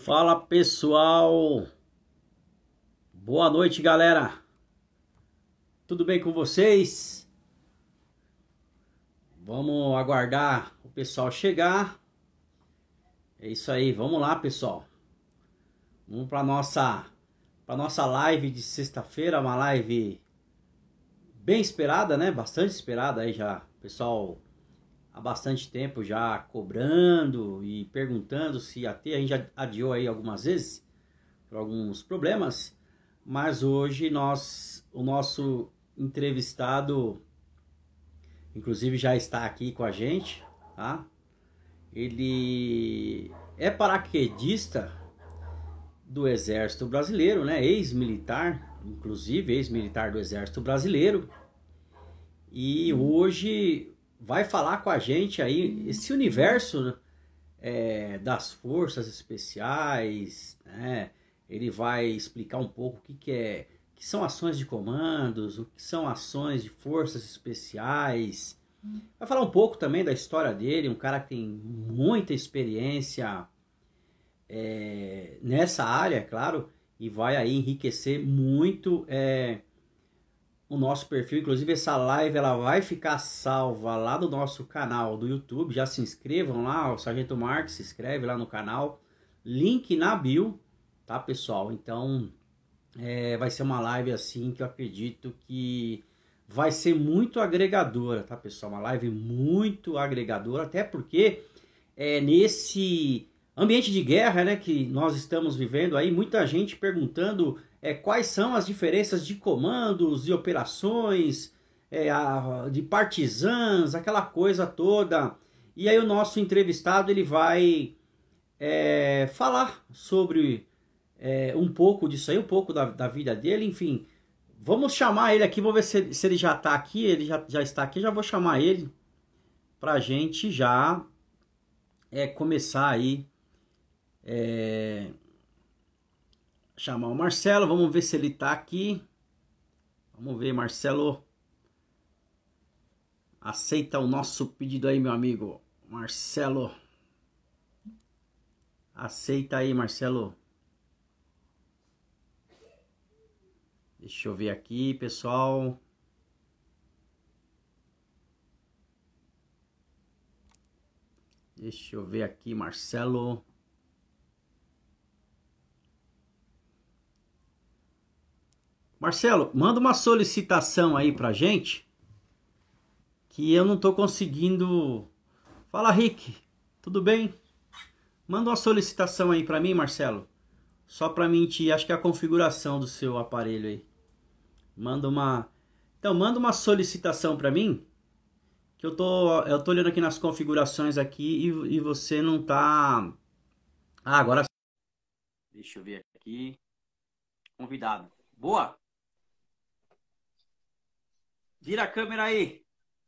Fala pessoal, boa noite galera, tudo bem com vocês? Vamos aguardar o pessoal chegar. É isso aí, vamos lá pessoal, vamos para nossa live de sexta-feira, uma live bem esperada, né? Bastante esperada aí já, pessoal. Há bastante tempo já cobrando e perguntando se ia ter. A gente já adiou aí algumas vezes por alguns problemas, mas hoje o nosso entrevistado, inclusive, já está aqui com a gente, tá? Ele é paraquedista do Exército Brasileiro, né? Ex-militar, inclusive ex-militar do Exército Brasileiro, e hoje vai falar com a gente aí esse universo das forças especiais, né? Ele vai explicar um pouco o que são ações de comandos, o que são ações de forças especiais. Vai falar um pouco também da história dele, um cara que tem muita experiência nessa área, claro, e vai aí enriquecer muito o nosso perfil. Inclusive essa live ela vai ficar salva lá no nosso canal do YouTube. Já se inscrevam lá, o Sargento Marques se inscreve lá no canal, link na bio, tá pessoal? Então vai ser uma live assim que eu acredito que vai ser muito agregadora, tá pessoal? Uma live muito agregadora, até porque nesse ambiente de guerra, né, que nós estamos vivendo aí, muita gente perguntando quais são as diferenças de comandos e operações, de partisans, aquela coisa toda. E aí o nosso entrevistado ele vai falar sobre um pouco disso aí, um pouco da vida dele, enfim. Vamos chamar ele aqui, vou ver se ele já está aqui. Ele já está aqui, já vou chamar ele para a gente já começar aí. Chamar o Marcelo, vamos ver se ele tá aqui. Vamos ver, Marcelo. Aceita o nosso pedido aí, meu amigo. Marcelo. Aceita aí, Marcelo. Deixa eu ver aqui, pessoal. Deixa eu ver aqui, Marcelo. Marcelo, manda uma solicitação aí pra gente, que eu não tô conseguindo. Fala, Rick, tudo bem? Manda uma solicitação aí pra mim, Marcelo. Só pra mim, acho que é a configuração do seu aparelho aí. Então, manda uma solicitação pra mim, que eu tô olhando aqui nas configurações aqui e você não tá. Ah, agora. Deixa eu ver aqui. Convidado. Boa! Vira a câmera aí.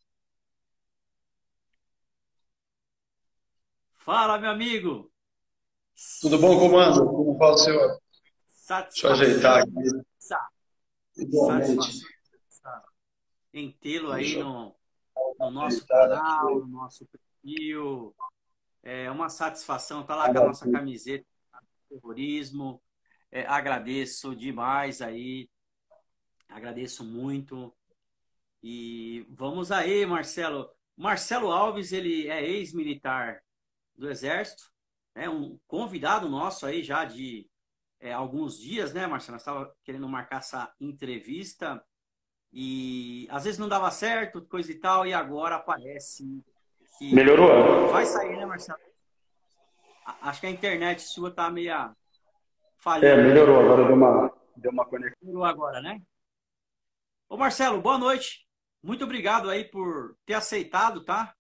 Fala, meu amigo. Tudo bom, comando? Como vai o senhor? Deixa eu Satisfação. ajeitar aqui. Igualmente. Satisfação em tê-lo aí Deixa eu no nosso ajeitar canal, aqui. no nosso perfil. É uma satisfação estar lá com a nossa Maravilha. camiseta do terrorismo. Agradeço demais aí. Agradeço muito. E vamos aí, Marcelo. Marcelo Alves, ele é ex-militar do Exército, né? Um convidado nosso aí já de alguns dias, né, Marcelo? Nós estávamos querendo marcar essa entrevista e às vezes não dava certo, coisa e tal, e agora aparece que vai Melhorou? sair, né, Marcelo? Acho que a internet sua tá meio falhando aí. Melhorou. Agora deu uma conexão. Melhorou agora, né? Ô, Marcelo, boa noite. Muito obrigado aí por ter aceitado, tá?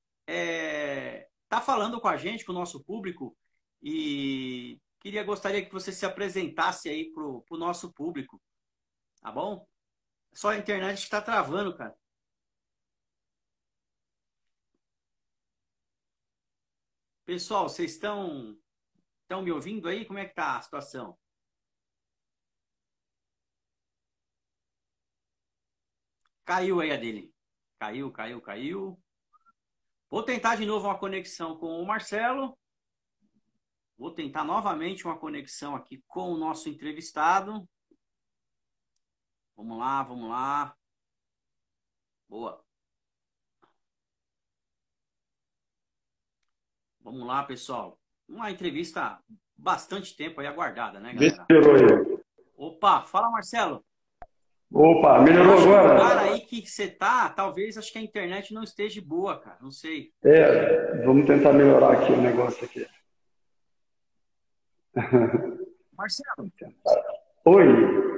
Tá falando com a gente, com o nosso público, e gostaria que você se apresentasse aí pro nosso público, tá bom? Só a internet está travando, cara. Pessoal, vocês estão me ouvindo aí? Como é que tá a situação? Caiu aí a dele. Caiu, caiu, caiu. Vou tentar de novo uma conexão com o Marcelo. Vou tentar novamente uma conexão aqui com o nosso entrevistado. Vamos lá, vamos lá. Boa. Vamos lá, pessoal. Uma entrevista bastante tempo aí aguardada, né, Vê se galera? melhorou aí. Opa, fala, Marcelo. Opa, Eu melhorou acho que o lugar agora? aí que você tá, talvez acho que a internet não esteja boa, cara. Não sei. Vamos tentar melhorar aqui o negócio aqui. Marcelo, Oi,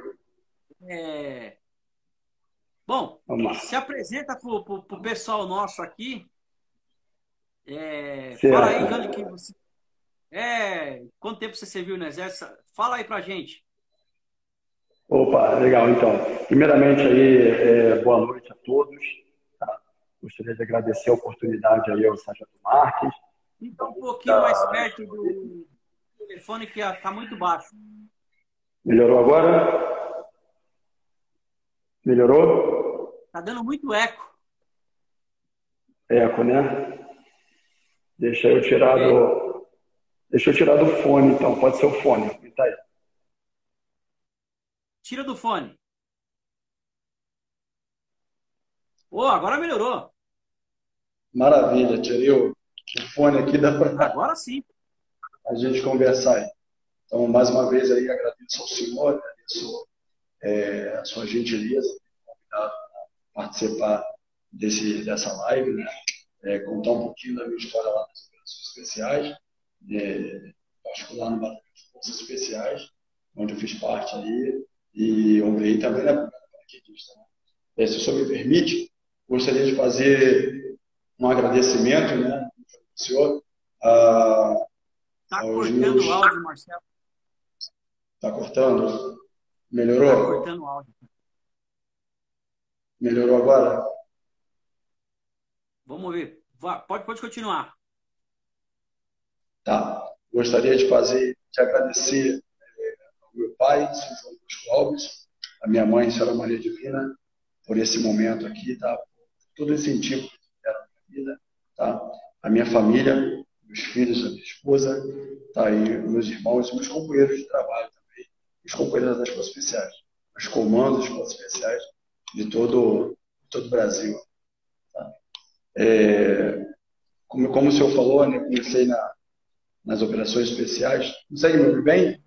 é... bom, vamos lá. se apresenta pro pessoal nosso aqui. Fala aí de onde que Certo. você quanto tempo você serviu no Exército? Fala aí pra gente. Opa, legal, então. Primeiramente aí, boa noite a todos. Tá? Gostaria de agradecer a oportunidade aí ao Sargento Marques. Fica um pouquinho mais perto do telefone que tá muito baixo. Melhorou agora? Melhorou? Tá dando muito eco. Eco, né? Deixa eu tirar Ok. do fone, então. Pode ser o fone. Tá aí. Tira do fone. Ô, agora melhorou. Maravilha, tirei o fone aqui, dá para Agora sim. a gente conversar aí. Então, mais uma vez aí, agradeço ao senhor, agradeço a sua gentileza de convidar a participar dessa live, né? Contar um pouquinho da minha história lá nas operações especiais, particular no Batalhão de Forças Especiais, onde eu fiz parte ali, e onde também na Brigada Paraquedista. Né? Se o senhor me permite, gostaria de fazer um agradecimento, né, ao senhor, Tá aos cortando meus... o áudio, Marcelo. Está cortando? Tá Melhorou? cortando o áudio. Melhorou agora? Vamos ver. Pode continuar. Tá. Gostaria de agradecer ao meu pai, Sr. João Bosco Alves, a minha mãe, Senhora Maria Divina, por esse momento aqui, tá? Por todo esse incentivo que deram na minha vida, tá? A minha família, meus filhos, a minha esposa, tá? E meus irmãos e meus companheiros de trabalho também, os companheiros das Forças Especiais, os comandos das Forças Especiais de todo o Brasil. Tá? Como o senhor falou, né, comecei nas operações especiais. Consegue me ouvir bem?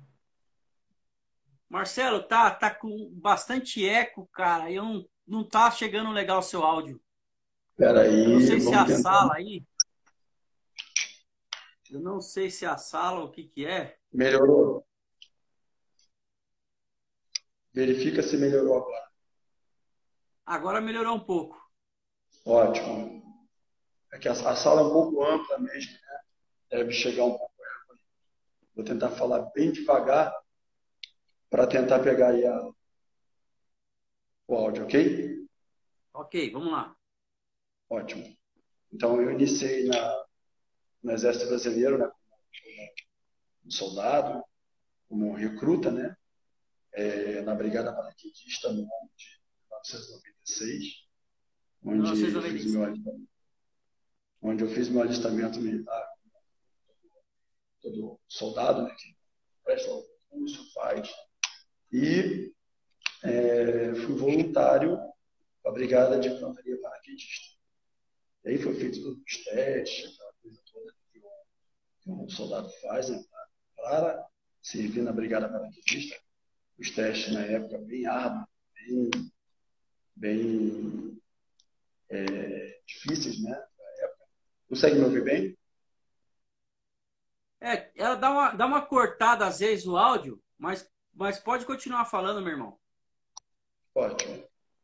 Marcelo, tá com bastante eco, cara. Eu não tá chegando legal o seu áudio. Espera Eu não aí, sei se é vamos a tentar. sala aí. Eu não sei se é a sala, o que que é. Melhorou? Verifica se melhorou agora. Agora melhorou um pouco. Ótimo. É que a sala é um pouco ampla mesmo, né? Deve chegar um pouco. Vou tentar falar bem devagar para tentar pegar aí o áudio, ok? Ok, vamos lá. Ótimo. Então, eu iniciei no Exército Brasileiro, né, como soldado, como recruta, né? Na Brigada Paraquedista, no ano de 1996, onde eu fiz meu alistamento militar. Todo soldado, né, que presta o curso, faz. E fui voluntário para a Brigada de Infantaria Paraquedista. E aí foi feito todos os testes, aquela coisa toda que um soldado faz, né, para servir na Brigada Paraquedista. Os testes na época bem árduos, bem difíceis, né? Consegue me ouvir bem? Ela dá uma cortada às vezes o áudio, mas pode continuar falando, meu irmão. Ótimo.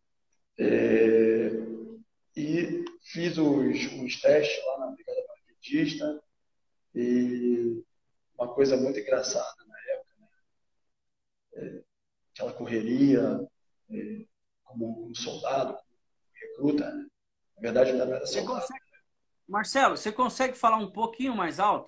E fiz os testes lá na Brigada Paraquedista e uma coisa muito engraçada na época, né? Aquela correria como um soldado, como recruta, né? Na verdade, ainda não era Você soldado. consegue, Marcelo, você consegue falar um pouquinho mais alto?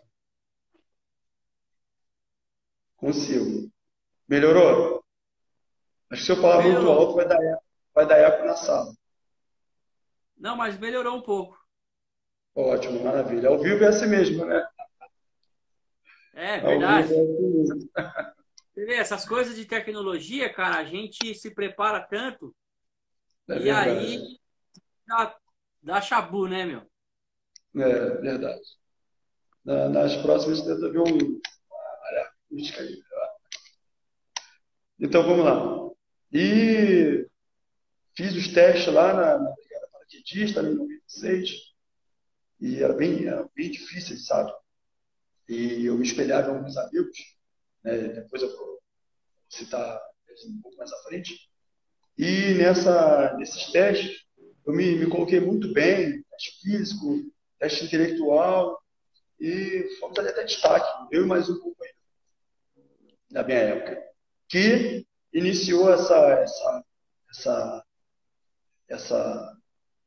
Consigo. Melhorou? Acho que se eu falar muito Melhorou. alto vai dar eco na sala. Não, mas melhorou um pouco. Ótimo, maravilha. Ao vivo é assim mesmo, né? É Ao vivo verdade. é assim mesmo. Você vê, essas coisas de tecnologia, cara, a gente se prepara tanto É e aí verdade. dá chabu, né, meu? É verdade. Nas próximas tenta ver área acústica aí. Então vamos lá. E fiz os testes lá na Brigada Paraquedista, em 96, e era bem difícil, sabe? E eu me espelhava em alguns amigos, né? Depois eu vou citar eles um pouco mais à frente. E nesses testes, eu me coloquei muito bem, teste físico, teste intelectual, e fomos ali até destaque, eu e mais um companheiro da minha época, que iniciou essa, essa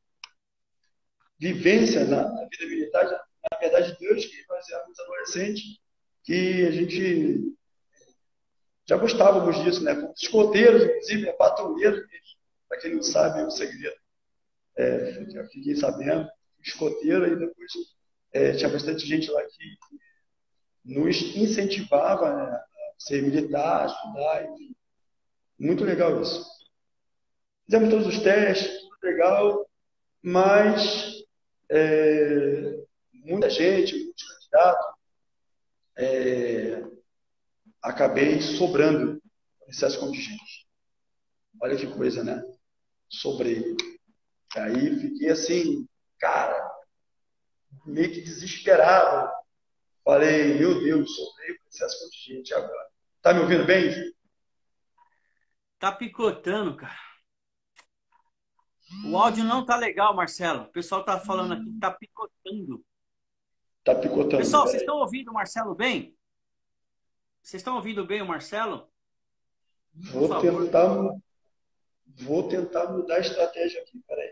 vivência na vida militar. Na verdade, Deus, que nós éramos adolescentes, que a gente já gostávamos disso, né? Fomos escoteiros, inclusive, patrulheiros, para quem não sabe, é um segredo. Já fiquei sabendo, escoteiro, e depois tinha bastante gente lá que nos incentivava, né, a ser militar, a estudar, enfim. Muito legal isso. Fizemos todos os testes, tudo legal, mas muita gente, muitos candidatos, acabei sobrando no excesso contingente. Olha que coisa, né? Sobrei. Aí fiquei assim, cara, meio que desesperado. Falei, meu Deus, sobrei com excesso contingente agora. Tá me ouvindo bem? Tá picotando, cara. O áudio não tá legal, Marcelo. O pessoal tá falando aqui que tá picotando. Tá picotando, Pessoal, vocês peraí. estão ouvindo o Marcelo bem? Vocês estão ouvindo bem o Marcelo? Por Vou favor. tentar, vou tentar mudar a estratégia aqui, peraí.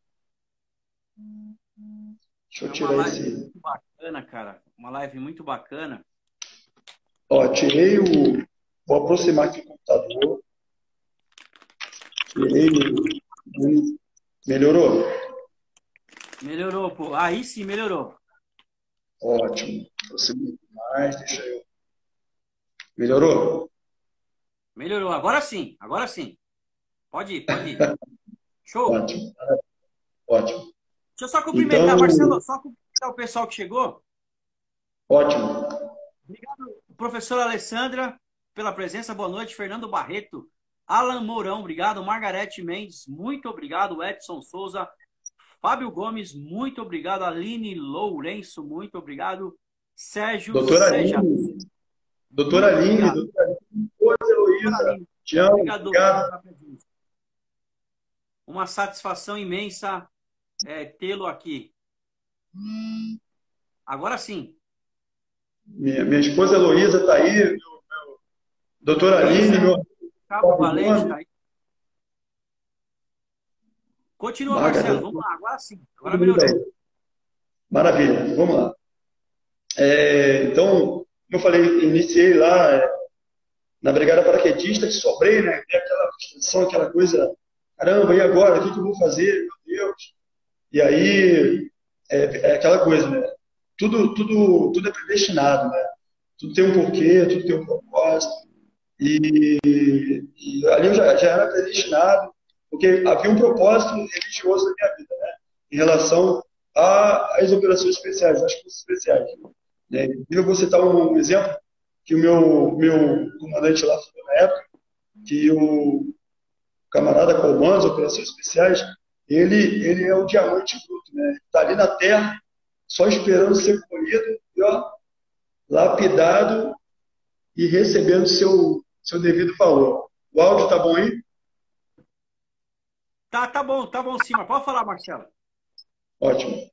Deixa eu É uma tirar live esse. muito bacana, cara. Uma live muito bacana. Ó, tirei o. Vou aproximar aqui o computador. Tirei o. Melhorou? Melhorou, pô. Aí sim, melhorou. Ótimo. Aproximei mais, deixa eu. Melhorou? Melhorou. Agora sim, agora sim. Pode ir, pode ir. Show. Ótimo, ótimo. Deixa eu só cumprimentar, Então, Marcelo. Só cumprimentar o pessoal que chegou. ótimo. Obrigado, professora Alessandra, pela presença. Boa noite, Fernando Barreto. Alan Mourão, obrigado. Margarete Mendes, muito obrigado. Edson Souza. Fábio Gomes, muito obrigado. Aline Lourenço, muito obrigado. Sérgio Doutora Seja, Aline, muito obrigado. doutora Aline, esposa Doutora Heloísa, Aline, te amo, obrigado obrigado. pela presença. Uma satisfação imensa tê-lo aqui. Agora sim. Minha esposa Heloísa está aí, doutora Aline, Heloísa, meu Cabo Fábio Valente, Gomes, tá aí. Continua, Marcelo. Margarete, Vamos lá. Agora sim. Agora todo mundo melhorou. aí. Maravilha, vamos lá. Então, como eu falei, iniciei lá na Brigada Paraquedista, que sobrei, né? Tem aquela frustração, aquela coisa, caramba, e agora? O que eu vou fazer? Meu Deus. E aí, é aquela coisa, né? Tudo é predestinado, né? Tudo tem um porquê, tudo tem um propósito. E ali eu já era predestinado, porque havia um propósito religioso na minha vida, né? Em relação às operações especiais, às forças especiais. Né? Eu vou citar um exemplo que o meu comandante lá falou na época, que o camarada comando as operações especiais, ele é o diamante bruto, né? Está ali na terra, só esperando ser colhido, e, ó, lapidado e recebendo seu devido valor. O áudio tá bom aí? Tá bom sim, mas pode falar, Marcelo. Ótimo.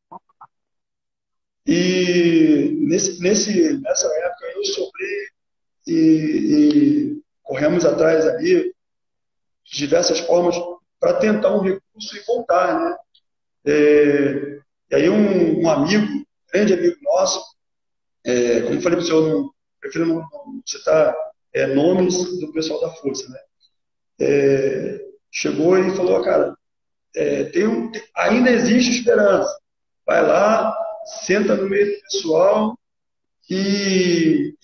E nessa época eu sofri e corremos atrás ali de diversas formas para tentar um recurso e voltar, né? E aí um amigo, grande amigo nosso, como eu falei para o senhor, prefiro não citar nomes do pessoal da Força, né? Chegou e falou, cara, ainda existe esperança. Vai lá, senta no meio do pessoal e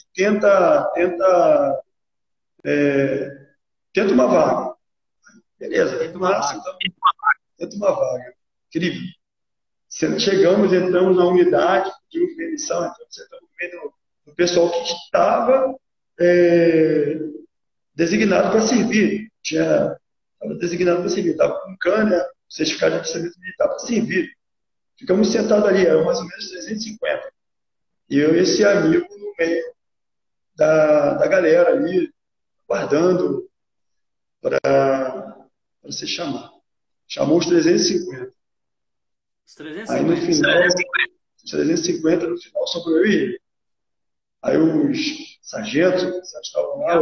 tenta uma vaga. Beleza, Tenta uma massa, vaga. então, tenta uma vaga. Incrível. Chegamos, entramos na unidade, pedimos permissão, entramos, sentamos no meio do pessoal que estava é, designado para servir. Estava designado para servir, estava com cana, certificado de alistamento militar para servir. Ficamos sentados ali, eram mais ou menos 350. E eu e esse amigo no meio da galera ali, guardando para se chamar. Chamou os 350. Os Aí no 350. final, os 350, no final sobrou eu e ele. Aí os sargentos que estavam lá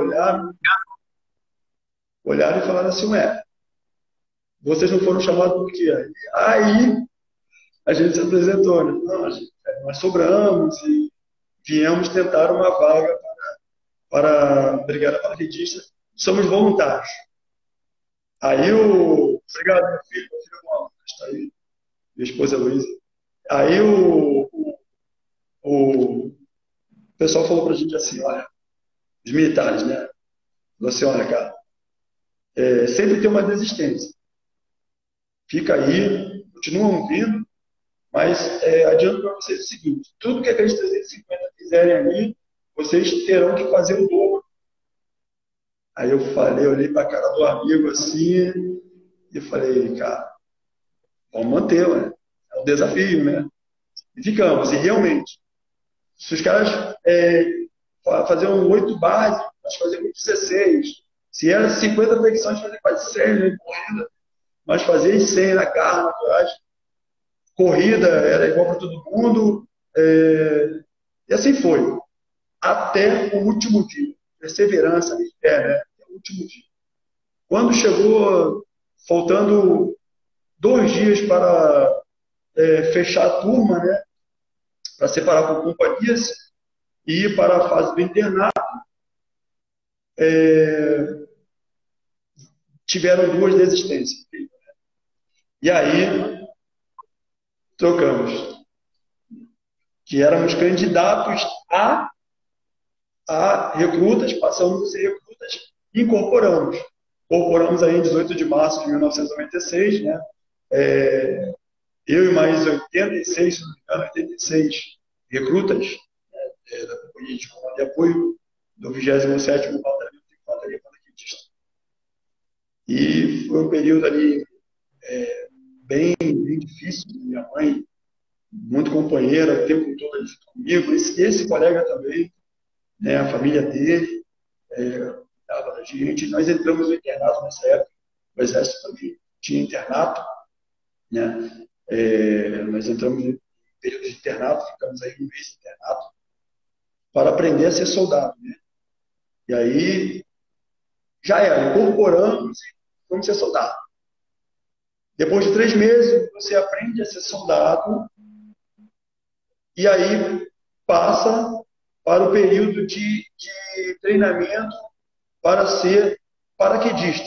olharam e falaram assim, ué, vocês não foram chamados por quê? Aí a gente se apresentou, né? Não, nós sobramos e viemos tentar uma vaga para a Brigada Paraquedista. Somos voluntários. Aí obrigado, meu filho é bom, está aí, minha esposa é Luísa. Aí o pessoal falou para a gente assim, olha, os militares, né? Falou assim, olha, cara, sempre tem uma desistência. Fica aí, continuam vindo, mas adianto para vocês o seguinte, tudo que aqueles 350 fizerem ali, vocês terão que fazer o dobro. Aí eu falei, olhei para a cara do amigo assim, e falei, cara, vamos manter, né? É um desafio, né? E ficamos, e realmente, se os caras faziam 8 bases, nós fazíamos 16. Se era 50 flexões, fazia quase 100, né? Corrida. Nós fazíamos 100 na garra, na coragem. Corrida era igual para todo mundo. E assim foi. Até o último dia. Perseverança e fé, né? Até o último dia. Quando chegou, faltando 2 dias para fechar a turma, né? Para separar por companhias e ir para a fase do internato, tiveram 2 desistências. E aí, trocamos. Que éramos candidatos a recrutas, passamos a ser recrutas e incorporamos. Incorporamos aí em 18 de março de 1996, né? Eu e mais 86, se não me engano, 86 recrutas, né, da Companhia de Comando e Apoio do 27º Batalhão de Infantaria Paraquedista. E foi um período ali bem difícil. Minha mãe, muito companheira, o tempo todo ali comigo, esse colega também, né, a família dele, dava da gente. Nós entramos no internato nessa época, o Exército também tinha internato, né? Nós entramos no período de internato, ficamos aí um mês de internato, para aprender a ser soldado, né? E aí, já era, incorporamos e vamos ser soldado. Depois de 3 meses, você aprende a ser soldado, e aí passa para o período de treinamento para ser paraquedista.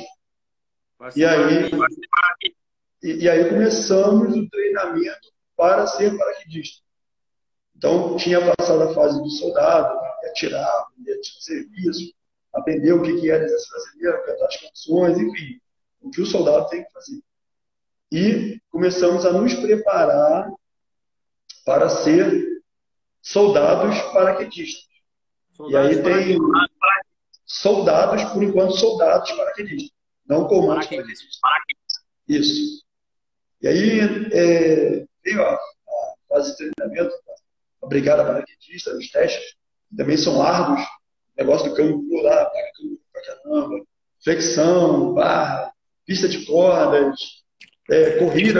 E aí começamos o treinamento para ser paraquedista. Então, tinha passado a fase do soldado, ia atirar, ia fazer serviço, aprender o que era exército brasileiro, cantar as canções, enfim, o que o soldado tem que fazer. E começamos a nos preparar para ser soldados paraquedistas. E aí tem soldados, por enquanto, soldados paraquedistas, não comandos paraquedistas. Isso. E aí veio a fase de treinamento, a brigada paraquedista, os testes também são árduos, negócio do campo lá, pega tudo pra caramba, flexão, barra, pista de cordas, corrida,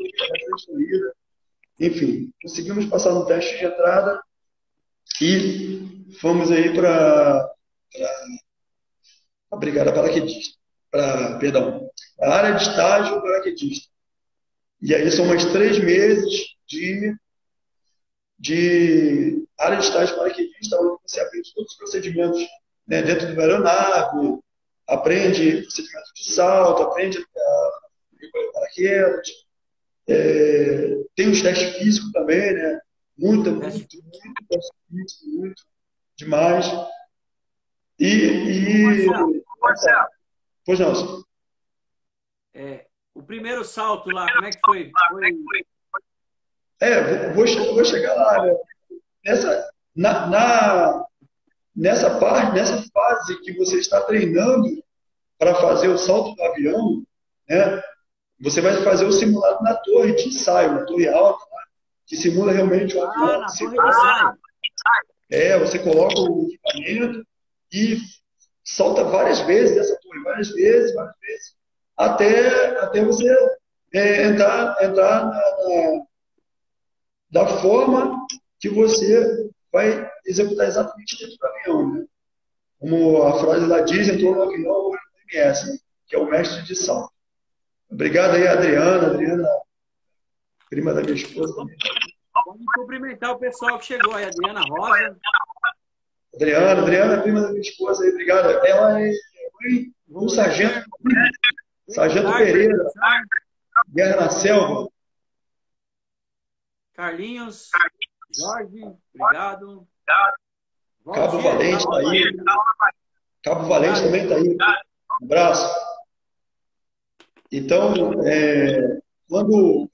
enfim, conseguimos passar no teste de entrada e fomos aí para a brigada paraquedista, perdão, a área de estágio paraquedista. E aí são mais 3 meses de área de estágio paraquedista, onde você aprende todos os procedimentos, né, dentro da aeronave, aprende procedimento de salto, aprende a paraquedas, tem os testes físicos também, né? Muito muito demais. E pois não, senhor. O primeiro salto lá, como é que foi? Vou chegar lá, né? Nessa parte, nessa fase que você está treinando para fazer o salto do avião, né? Você vai fazer o simulado na torre de ensaio, na torre alta, né? Que simula realmente o avião. Na torre de ensaio. Você coloca o equipamento e salta várias vezes dessa torre, várias vezes, até você entrar da forma que você vai executar exatamente dentro do avião, né? Como a frase lá diz, entrou no avião o MS, né? Que é o mestre de salto. Obrigado aí, Adriana, prima da minha esposa também. Vamos cumprimentar o pessoal que chegou aí, Adriana Rosa. Adriana, prima da minha esposa aí, obrigado. Ela é mãe do Sargento Pereira, Guerra na Selva. Carlinhos, Jorge, obrigado. Cabo Valente está aí. Cabo Valente também está aí. Um abraço. Então, quando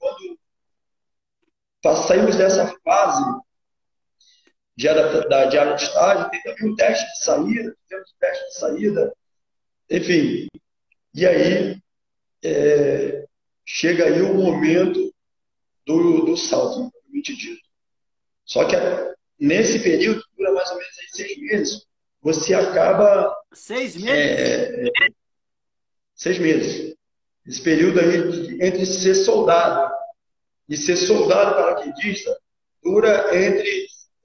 saímos dessa fase de área de estágio, tem também o teste de saída, temos o teste de saída, enfim. E aí, chega aí o momento do salto, propriamente dito. Só que nesse período, que dura mais ou menos aí 6 meses, você acaba... 6 meses? 6 meses. Esse período aí entre ser soldado e ser soldado paraquedista dura entre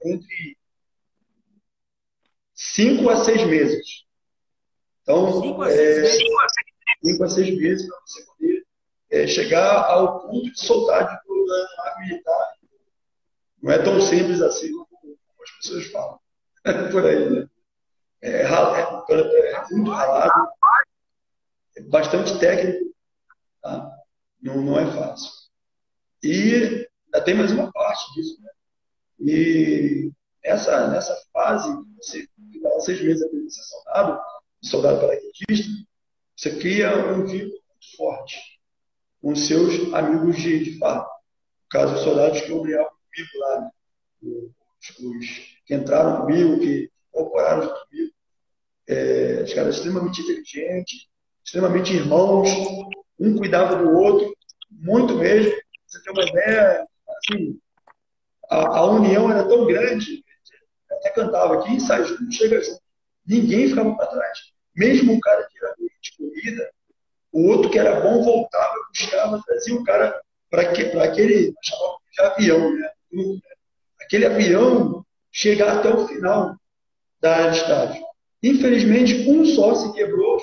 5 a 6 meses. Então, 5 a 6 meses para você poder chegar ao ponto de soldado do ano militar. Não é tão simples assim como as pessoas falam. Por aí, né? É muito ralado, é bastante técnico, tá? Não é fácil. E ainda tem mais uma parte disso, né? E nessa fase, você fica 6 meses depois de ser soldado paraquedista, você cria um vínculo muito forte com seus amigos de farda. No caso, os soldados que obrigavam comigo lá, né? Os que entraram comigo, que incorporaram comigo, os caras extremamente inteligentes, extremamente irmãos, um cuidava do outro, muito mesmo. Você tem uma ideia, assim, a união era tão grande, até cantava aqui, sai junto, chega junto. Ninguém ficava para trás. Mesmo o cara que era ruim de corrida, o outro que era bom voltava, buscava, trazia o cara para aquele, chamava de avião, né? Aquele avião chegar até o final da área de estágio. Infelizmente, um só se quebrou,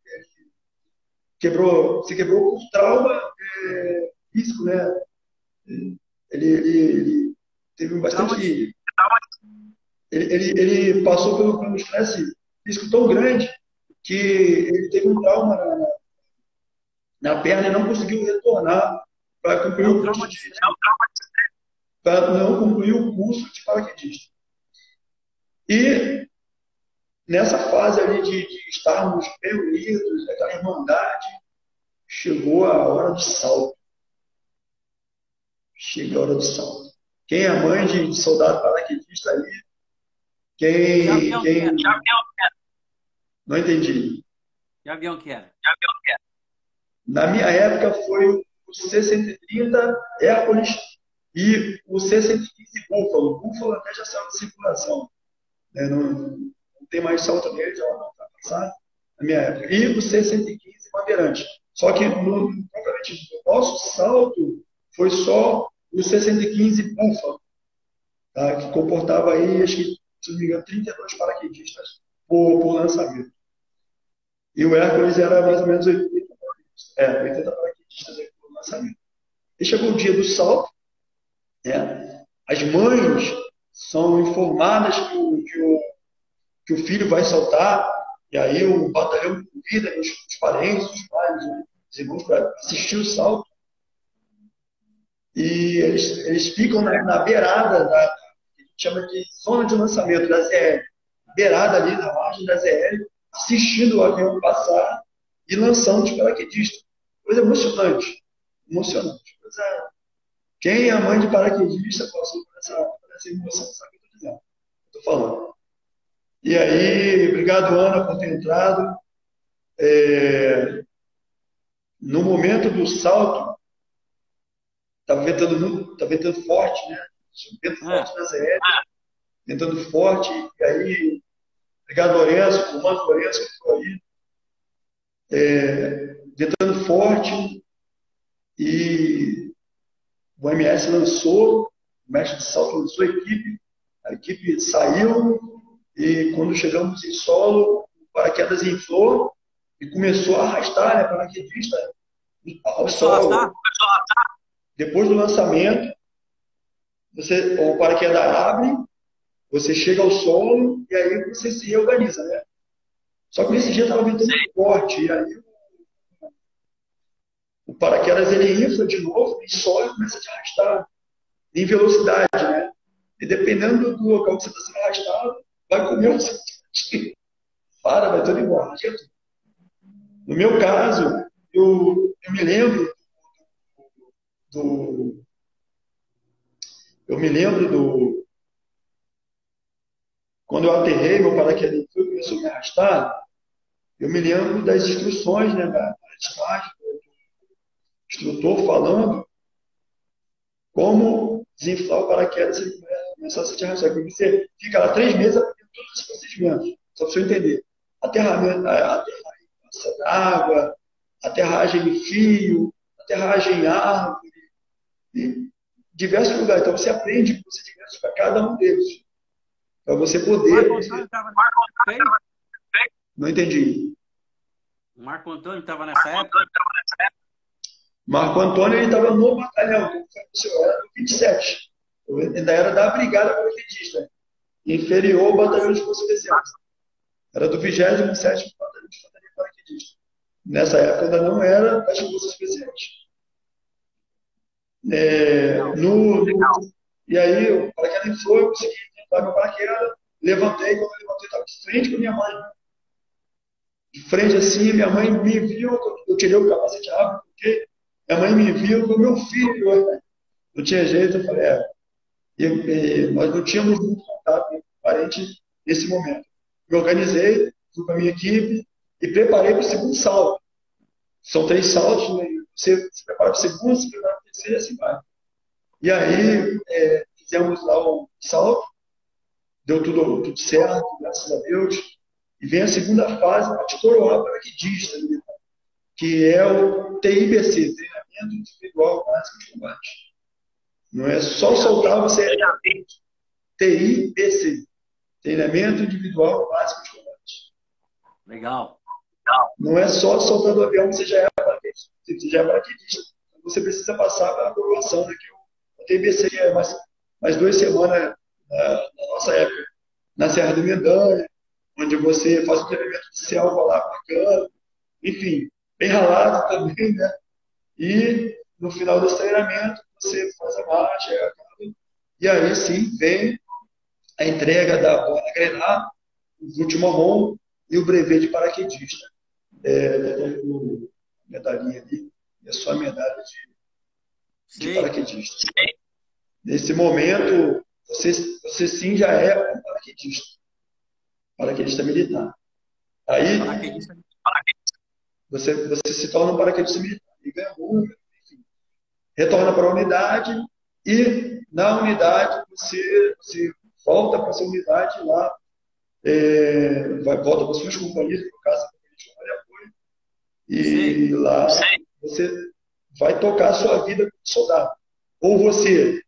se quebrou por trauma físico, né? Ele teve bastante... Ele passou por um estresse físico tão grande que ele teve um trauma na perna e não conseguiu retornar para concluir o curso de paraquedista. E nessa fase ali de estarmos reunidos, aquela irmandade, chegou a hora do salto. Chega a hora do salto. Quem é mãe de soldado paraquedista ali? Quem... Não entendi. Que avião que era? Na minha época foi o C-130 Hércules e o C-115 Buffalo. O Buffalo até já saiu de circulação. Não tem mais salto nele, já não está passado na minha época. E o C-115 Bandeirante. Só que, propriamente, o nosso salto foi só o C-115 Buffalo, tá? Que comportava aí, acho que, se não me engano, 32 paraquedistas por lançamento. E o Hércules era mais ou menos 80 paraquedistas por lançamento. E chegou o dia do salto, né? As mães são informadas que o filho vai saltar, e aí o batalhão convida os parentes, os pais, os irmãos para assistir o salto. E eles ficam na beirada chama de zona de lançamento da ZL, beirada ali na margem da ZL, assistindo o avião passar e lançando os paraquedistas. Coisa emocionante. Emocionante. Coisa... Quem é mãe de paraquedista passou por essa emoção, sabe o que eu estou dizendo? Estou falando. E aí, obrigado, Ana, por ter entrado. No momento do salto, estava ventando forte, né? Vento forte na ZL, ventando forte. E aí, obrigado, Lourenço, comando Lourenço, que ficou aí. Ventando forte. E o MS lançou, o mestre de salto lançou a equipe saiu, e quando chegamos em solo, o paraquedas inflou e começou a arrastar, né, paraquedista ao solo. Depois do lançamento, o paraquedas abre, você chega ao solo e aí você se reorganiza, né? Só que nesse dia estava ventando forte, e aí o paraquedas ele infla de novo, em solo e começa a te arrastar em velocidade, né? E dependendo do local que você está sendo arrastado, vai comer você. Vai tudo embora. No meu caso, eu me lembro do. Eu me lembro do. Quando eu aterrei, meu paraquedas começou a me arrastar, eu me lembro das instruções, né, da aeroestática, do instrutor falando como desinflar o paraquedas e começar a se arrastar. Porque você fica lá 3 meses aprendendo todos esses procedimentos, só para você entender. Aterramento, aterragem d'água, aterragem em fio, aterragem em árvore, e diversos lugares. Então você aprende procedimentos para cada um deles. Para você poder. Não entendi. O Marco Antônio estava nessa época? Marco Antônio estava no batalhão, eu era do 27. Eu ainda era da Brigada Paraquedista, inferior ao Batalhão de Forças Especiais. Era do 27º Batalhão de Infantaria Paraquedista. Nessa época ainda não era das Forças Especiais. E aí, o paraquedas inflou, eu consegui entrar meu paraquedas, levantei, quando eu levantei, estava de frente com a minha mãe. De frente assim, minha mãe me viu, eu tirei o capacete de água, porque minha mãe me viu com meu filho. Não tinha jeito, eu falei, nós não tínhamos muito contato com o parente nesse momento. Me organizei, fui com a minha equipe e preparei para o segundo salto. São 3 saltos, né? Você se prepara para o segundo, se prepara para o terceiro e assim vai. E aí, fizemos lá o salto, deu tudo certo, graças a Deus. E vem a segunda fase para te coroar paraquedista, que é o TIBC, Treinamento Individual Básico de Combate. Não é só soltar, você TIBC, Treinamento Individual Básico de Combate. Legal. Não é só soltar do avião que você já é paraquedista. Você já é paraquedista. Você precisa passar pela coroação, né, que o TIBC é mais 2 semanas na nossa época, na Serra do Mendanha, onde você faz um treinamento de selva lá bacana, enfim, bem ralado também, né? E no final desse treinamento, você faz a marcha, e aí sim vem a entrega da bola grená, o último marrom e o brevet de paraquedista. O medalhinha ali, é só a medalha de paraquedista. Nesse momento, você sim já é um paraquedista militar. Aí, você se torna um paraquedista militar e ganha número, enfim. Retorna para a unidade e, na unidade, você volta para essa unidade lá, volta para suas companhias, no caso, a companhia de apoio, e lá você vai tocar a sua vida como soldado. Ou você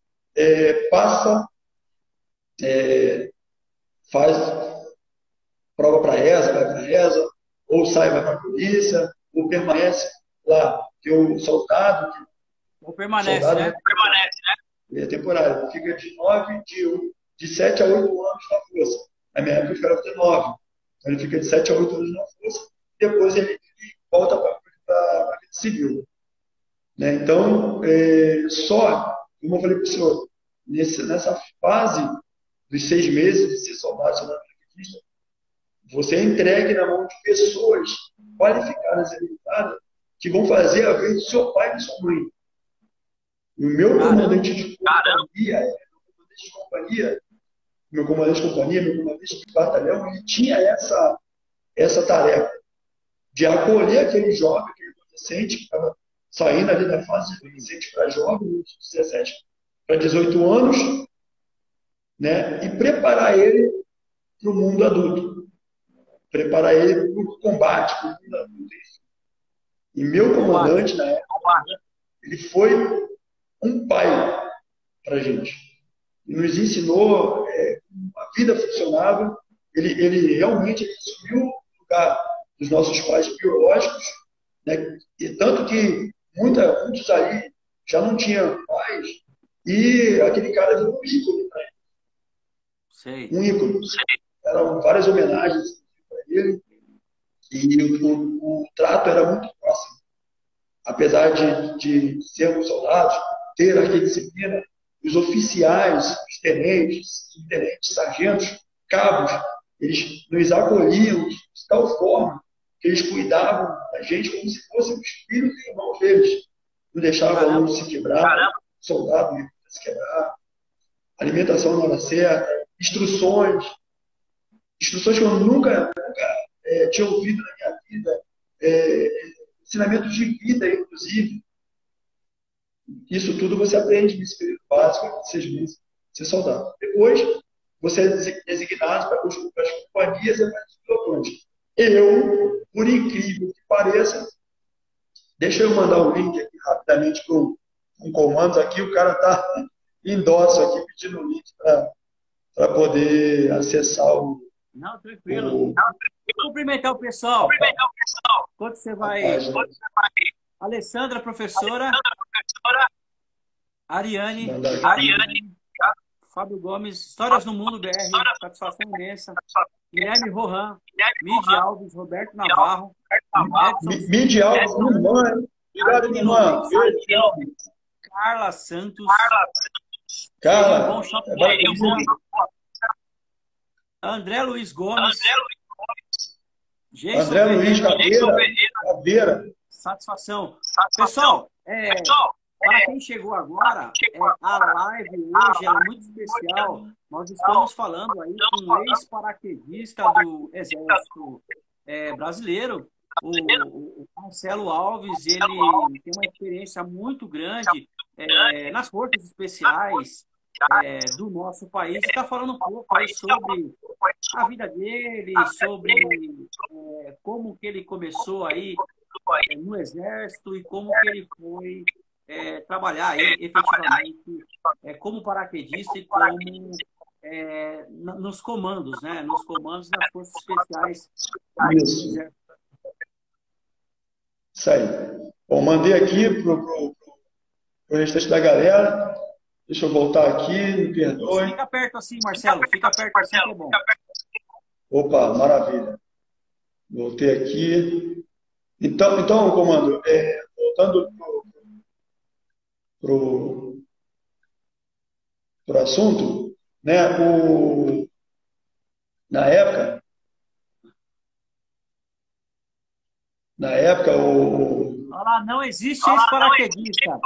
faz prova para a ESA, vai para a ESA, ou sai, vai para a polícia, ou permanece lá, que o soldado... Ou permanece, soldado, né? Permanece, né? É temporário, fica de 7 a 8 anos na força. Na minha época, eu ficava até 9. Então, ele fica de 7 a 8 anos na força, depois ele volta para a vida civil. Né? Então, como eu falei para o senhor, nessa fase dos 6 meses de ser soldado paraquedista, você é entregue na mão de pessoas qualificadas e habilitadas que vão fazer a vez do seu pai e da sua mãe. O meu comandante de companhia, meu comandante de companhia, meu comandante de batalhão, ele tinha essa tarefa de acolher aquele jovem, aquele adolescente que estava saindo ali da fase de adolescente para jovem, de 17 para 18 anos, né, e preparar ele para o mundo adulto, preparar ele para o combate, para o mundo adulto. E meu comandante, na época, ele foi um pai para a gente. Ele nos ensinou a vida funcionava. Ele realmente assumiu o lugar dos nossos pais biológicos, né? E tanto que muitos aí já não tinham pais, e aquele cara virou um ícone para ele. Sei. Um ícone. Eram várias homenagens para ele, e o trato era muito próximo. Apesar de sermos soldados, ter aquela disciplina, os oficiais, os tenentes, subtenentes, sargentos, cabos, eles nos acolhiam de tal forma que eles cuidavam da gente como se fôssemos filhos e irmãos deles. Não deixavam o se quebrar, soldado não se quebrar, alimentação na hora certa, instruções que eu nunca tinha ouvido na minha vida, ensinamentos de vida, inclusive. Isso tudo você aprende nesse período básico, de 6 meses, ser soldado. Depois, você é designado para as companhias e para os pelotões. Eu, por incrível que pareça, deixa eu mandar o link aqui rapidamente para um comando aqui, o cara está endosso aqui, pedindo o link para poder acessar o... Não, tranquilo. Vou cumprimentar o pessoal. Quando você vai... Alessandra, professora. Ariane. Fábio Gomes, Histórias no Mundo BR, satisfação imensa. Guilherme Rohan, Midi Alves, Roberto Navarro. Midi Alves, irmã. Obrigado, irmã. Carla Santos. Carla. André Luiz Gomes. André Luiz Caveira. Satisfação. Pessoal, para quem chegou agora, a live hoje é muito especial. Nós estamos falando aí com um ex-paraquedista do Exército Brasileiro, o Marcelo Alves. Ele tem uma experiência muito grande nas forças especiais do nosso país. Está falando um pouco aí sobre a vida dele, sobre como que ele começou aí no Exército e como que ele foi trabalhar aí efetivamente como paraquedista e como nos comandos, né? Nos comandos das forças especiais. Isso aí. Bom, mandei aqui pro restante da galera. Deixa eu voltar aqui, me perdoe. Fica perto assim, Marcelo. Fica perto assim que é bom. Opa, maravilha. Voltei aqui. Então comando, voltando pro assunto, né? Na época, Olha lá, não existe ex-paraquedista.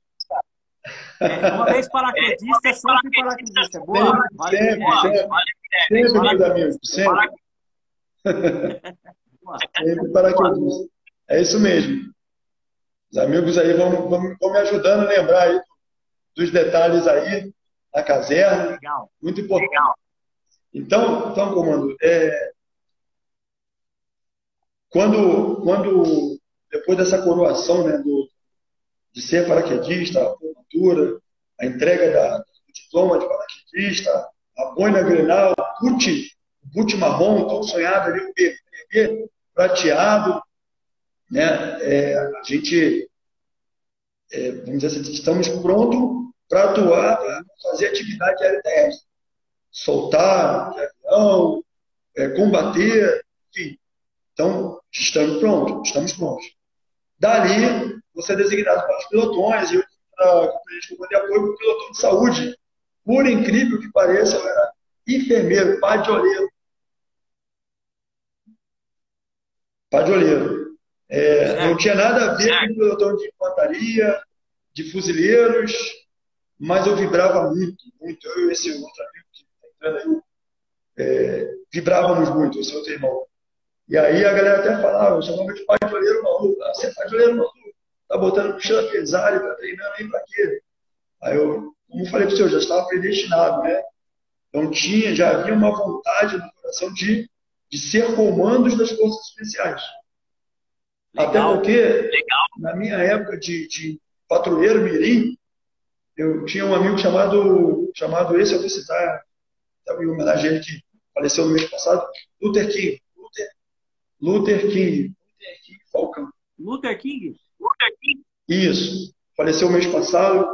Uma vez paraquedista, sempre paraquedista. Boa. Sempre, meus amigos, sempre. Sempre paraquedista. É isso mesmo. Os amigos aí vão me ajudando a lembrar aí dos detalhes aí da caserna. Legal. Muito importante. Legal. Então, comando, quando depois dessa coroação, né, de ser paraquedista, a formatura, a entrega do diploma de paraquedista, a boina grenal, o boot marrom, tão sonhado ali, o PV prateado, né? A gente, vamos dizer assim, estamos prontos para atuar, para fazer atividade aérea terrestre. Soltar, avião, combater, enfim. Então, estamos prontos. Dali, você é designado para os pelotões, e eu, para a companhia de apoio, para o pelotão de saúde. Por incrível que pareça, eu era enfermeiro, padroeiro. Não tinha nada a ver com o pelotão de infantaria, de fuzileiros, mas eu vibrava muito, muito. Eu e esse outro amigo que está entrando aí, vibrávamos muito, esse outro irmão. E aí a galera até falava, eu chamava de padroeiro maluco. Ah, você é padroeiro maluco? Tá botando mochila pesada, tá treinando aí pra quê? Aí eu, como eu falei pro senhor, já estava predestinado, né? Então já havia uma vontade no coração de ser comandos das forças especiais. Até porque, na minha época de patrulheiro mirim, eu tinha um amigo chamado esse, eu vou citar, em homenagem a ele que faleceu no mês passado, Luther King Falcão. Luther King? Isso. Faleceu o mês passado.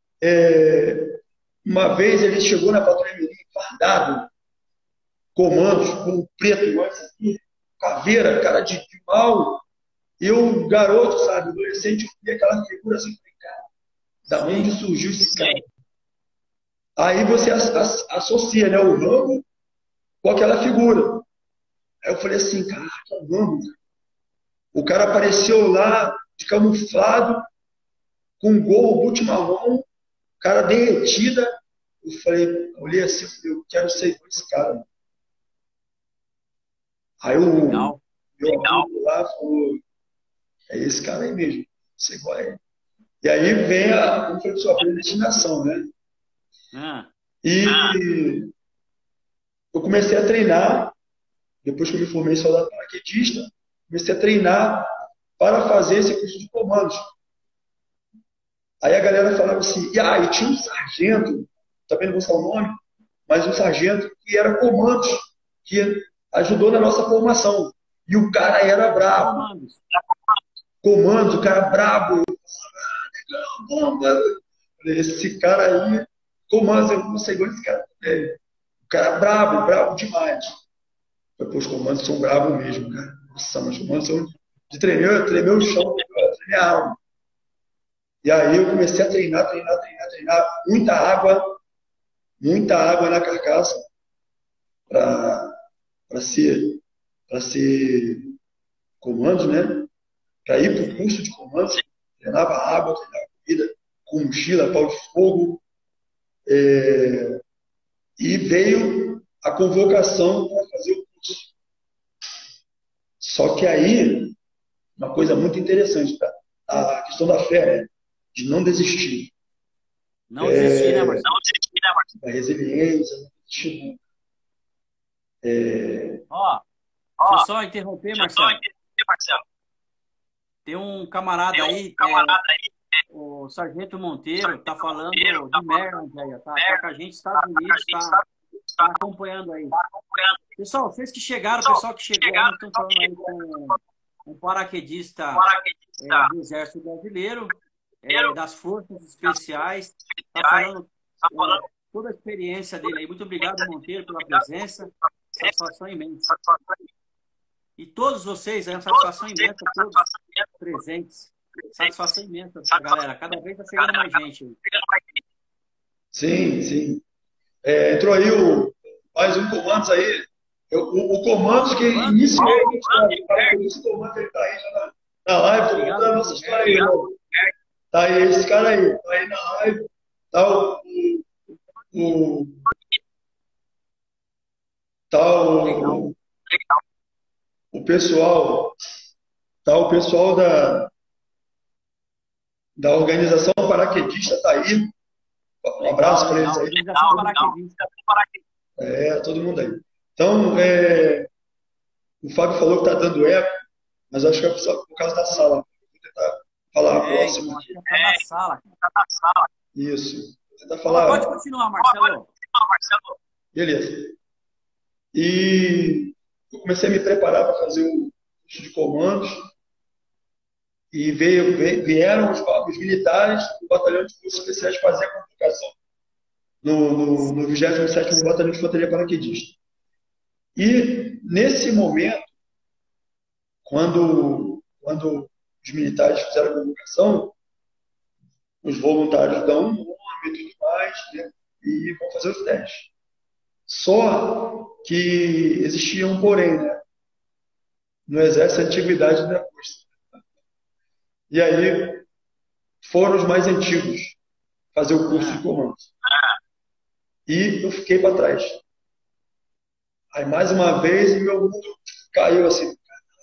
Uma vez ele chegou na patrulha mirim fardado, comandos, com um preto, assim, caveira, cara de mal. Eu, garoto, sabe, adolescente, eu vi aquela figura assim, cara, da onde surgiu esse cara? Aí você associa, né, o Rambo com aquela figura. Aí eu falei assim, caraca, é o Rambo. O cara apareceu lá, de camuflado, com um gorro boot marrom, cara derretida. Eu falei, olhei assim, eu quero ser igual esse cara. Aí o meu amigo lá falou, é esse cara aí mesmo, sei igual a ele. E aí vem como foi a sua predestinação, né? E eu comecei a treinar, depois que eu me formei em soldado paraquedista, comecei a treinar para fazer esse curso de comandos. Aí a galera falava assim, e tinha um sargento, também não vou falar o nome, mas um sargento que era comandos, que ajudou na nossa formação. E o cara era brabo. Comandos, o cara brabo. Esse cara aí, comandos, eu não sei igual esse cara. O cara brabo demais. Depois, os comandos são bravos mesmo, cara. Nossa, mas os comandos são de tremer o chão, tremer a alma. E aí eu comecei a treinar. Muita água na carcaça para ser comandos, né? Para ir para o curso de comandos, treinava água, treinava comida, com mochila, pau de fogo. E veio a convocação para fazer o curso. Só que aí, uma coisa muito interessante, tá? A questão da fé, né? De não desistir. Não desistir, né, Marcelo? Não desistir, né, Marcelo? Da resiliência, não desistir. Deixa eu só interromper, Marcelo. Tem um camarada aí, o Sargento Monteiro, tá falando de Maryland aí, tá com a gente, Estados Unidos, tá acompanhando aí. Pessoal, vocês que chegaram, o pessoal que chegou, estão falando aí com um paraquedista do Exército Brasileiro, das Forças Especiais, tá falando toda a experiência dele aí. Muito obrigado, Monteiro, pela presença, satisfação imensa. E todos vocês, é uma satisfação imensa, todos presentes. Satisfação imensa, galera. Cada vez está chegando mais gente aí. Sim. Entrou aí mais um comandos aí. O comandos que iniciou esse comando ele tá aí já na live, tô contando a nossa história aí. Tá aí esse cara aí, tá aí na live. Tá o pessoal, o pessoal da organização paraquedista tá aí. Um abraço para eles aí. Todo mundo aí. Então, o Fábio falou que está dando eco, mas acho que é por causa da sala. Vou tentar falar próximo. Tá na sala. Isso. Vou tentar falar. Pode continuar, Marcelo. Beleza. E eu comecei a me preparar para fazer o curso de comandos. E vieram os militares do Batalhão de Forças Especiais fazer a convocação no 27º Batalhão de Infantaria Paraquedista. E, nesse momento, quando os militares fizeram a convocação, os voluntários dão um nome e tudo mais, né? E vão fazer os testes. Só que existia um porém, né? No Exército, a antiguidade não é custo. E aí foram os mais antigos fazer o curso de Ah, comando. E eu fiquei para trás. Aí, mais uma vez, meu mundo caiu assim.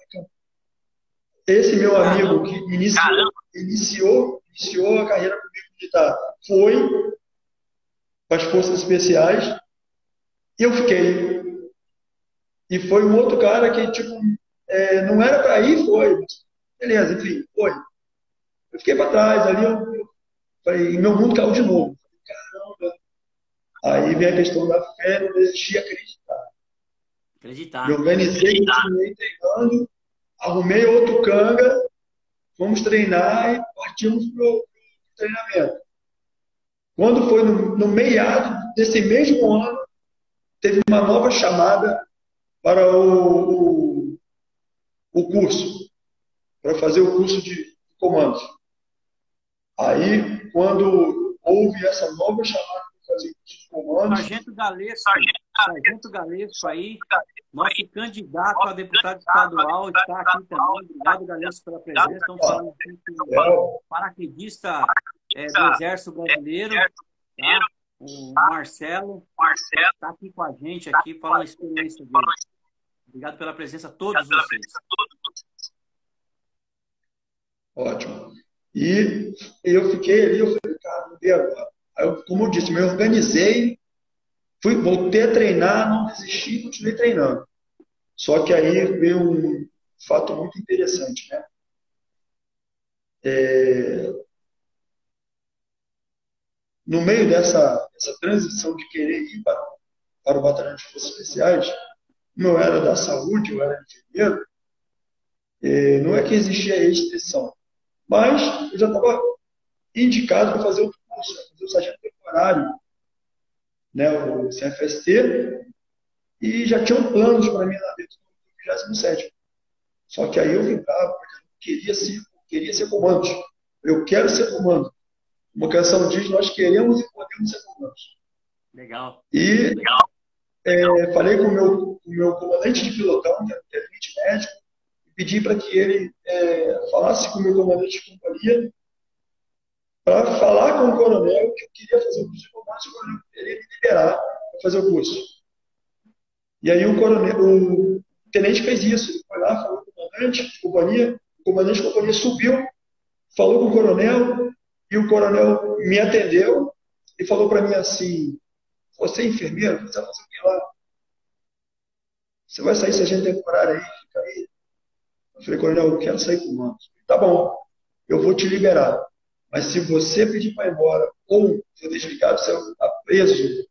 Esse meu amigo caramba. que iniciou a carreira comigo militar foi para as Forças Especiais e eu fiquei. E foi um outro cara que, tipo, não era para ir, foi. Beleza, enfim, foi. Eu fiquei para trás, ali eu falei, e meu mundo caiu de novo. Caramba. Aí vem a questão da fé, não desisti de acreditar. Me Acreditar. organizei, continuei treinando, arrumei outro canga, fomos treinar e partimos para o treinamento. Quando foi no meado desse mesmo ano, teve uma nova chamada para o curso, para fazer o curso de comandos. Aí, quando houve essa nova chamada para fazer o curso de comandos, Sargento Galesco aí, nosso candidato a deputado estadual, está aqui também. Obrigado, Galesco, pela presença. Estamos falando aqui com o paraquedista do Exército Brasileiro, tá? O Marcelo está aqui com a gente, aqui, falando a experiência dele. Obrigado pela presença a todos vocês. ótimo. E eu fiquei ali, eu falei, cara, e agora? Aí eu, como eu disse, me organizei, voltei a treinar, não desisti, continuei treinando. Só que aí veio um fato muito interessante, né? No meio dessa transição de querer ir para o Batalhão de Forças Especiais, como eu era da saúde, eu era enfermeiro, não é que existia restrição, mas eu já estava indicado para fazer o curso, né? Fazer o sargento temporário, né? O CFST, e já tinham planos para mim lá dentro do 27º. Só que aí eu vim cá, porque eu queria ser comando. Eu quero ser comando. Uma canção diz, nós queremos e podemos ser comandos. Legal. E falei com o meu comandante de pilotão, que era o tenente médico, e pedi para que ele falasse com o meu comandante de companhia para falar com o coronel que eu queria fazer o curso de comando, e o coronel queria me liberar para fazer o curso. E aí o tenente fez isso. Ele foi lá, falou com o comandante de companhia, o comandante de companhia subiu, falou com o coronel, e o coronel me atendeu e falou para mim assim: você é enfermeiro? Você vai fazer o que lá? Você vai sair sargento temporário aí? Fica aí. Eu falei, coronel, eu quero sair com o mando. Tá bom, eu vou te liberar. Mas se você pedir para ir embora ou for desligado, você vai estar preso.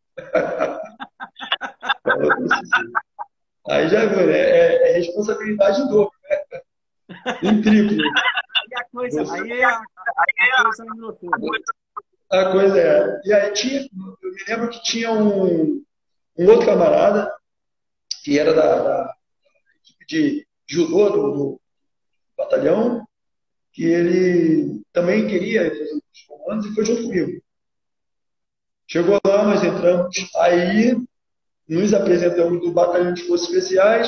Aí já viu, né? É responsabilidade em dobro, né? Em triplo. Aí a coisa, a coisa não A coisa é. E aí eu me lembro que tinha um outro camarada que era da equipe de judô do batalhão, que ele também queria fazer os comandos e foi junto comigo. Chegou lá, nós entramos, aí nos apresentamos do batalhão de forças especiais.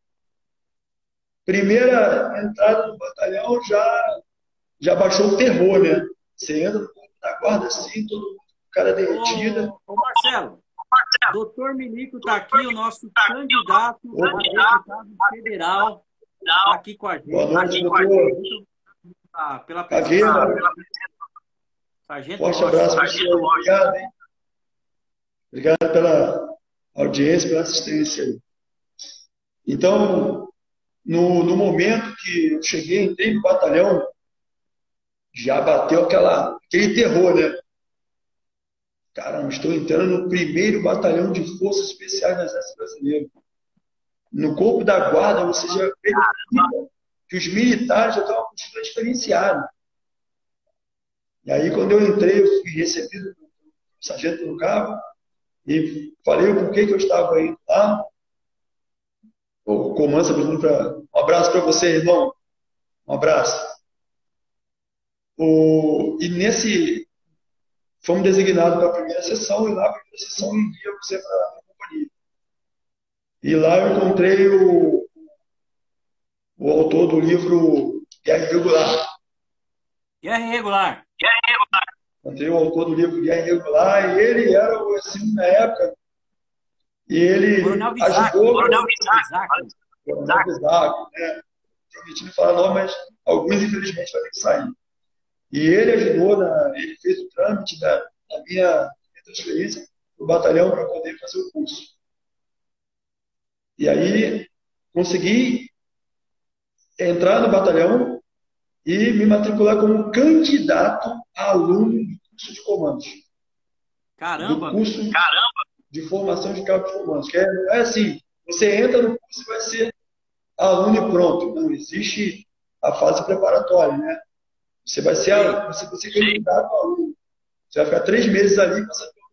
Primeira entrada no batalhão já baixou o terror, né? Você entra no corpo da guarda assim, todo mundo com cara derretida. Ô Marcelo, doutor Milico está aqui, o nosso candidato a deputado federal, está aqui com a gente. Boa noite, doutor. Pela Caveira. presença. Sargento Forte Rocha. abraço para você. Obrigado, hein? Obrigado pela audiência, pela assistência aí. Então, no momento que eu cheguei, entrei no batalhão, já bateu aquele terror, né? Caramba, estou entrando no primeiro batalhão de forças especiais do Exército Brasileiro. No corpo da guarda, você já vê que os militares já estavam com uma diferenciada. E aí, quando eu entrei, eu fui recebido pelo sargento no cabo e falei o porquê que eu estava indo lá. O comando pergunta, um abraço para você, irmão. Um abraço. Fomos designados para a primeira sessão, e lá a primeira sessão envia você para E lá eu encontrei o autor do livro Guerra Irregular. Guerra Irregular. Encontrei o autor do livro Guerra Irregular, e ele era, assim, na época, e ele Coronel Bisaco. ajudou Coronel o Coronel Bisaco, né? Prometi não falar não, mas alguns, infelizmente, vão ter que sair. E ele ajudou, ele fez o trâmite da minha transferência para o batalhão para poder fazer o curso. E aí consegui entrar no batalhão e me matricular como candidato a aluno do curso de comandos. Caramba! Do curso de formação de cabo de comandos. Que não é assim, você entra no curso e vai ser aluno e pronto. Não, existe a fase preparatória, né? Você vai ser candidato a aluno. Você vai ficar 3 meses ali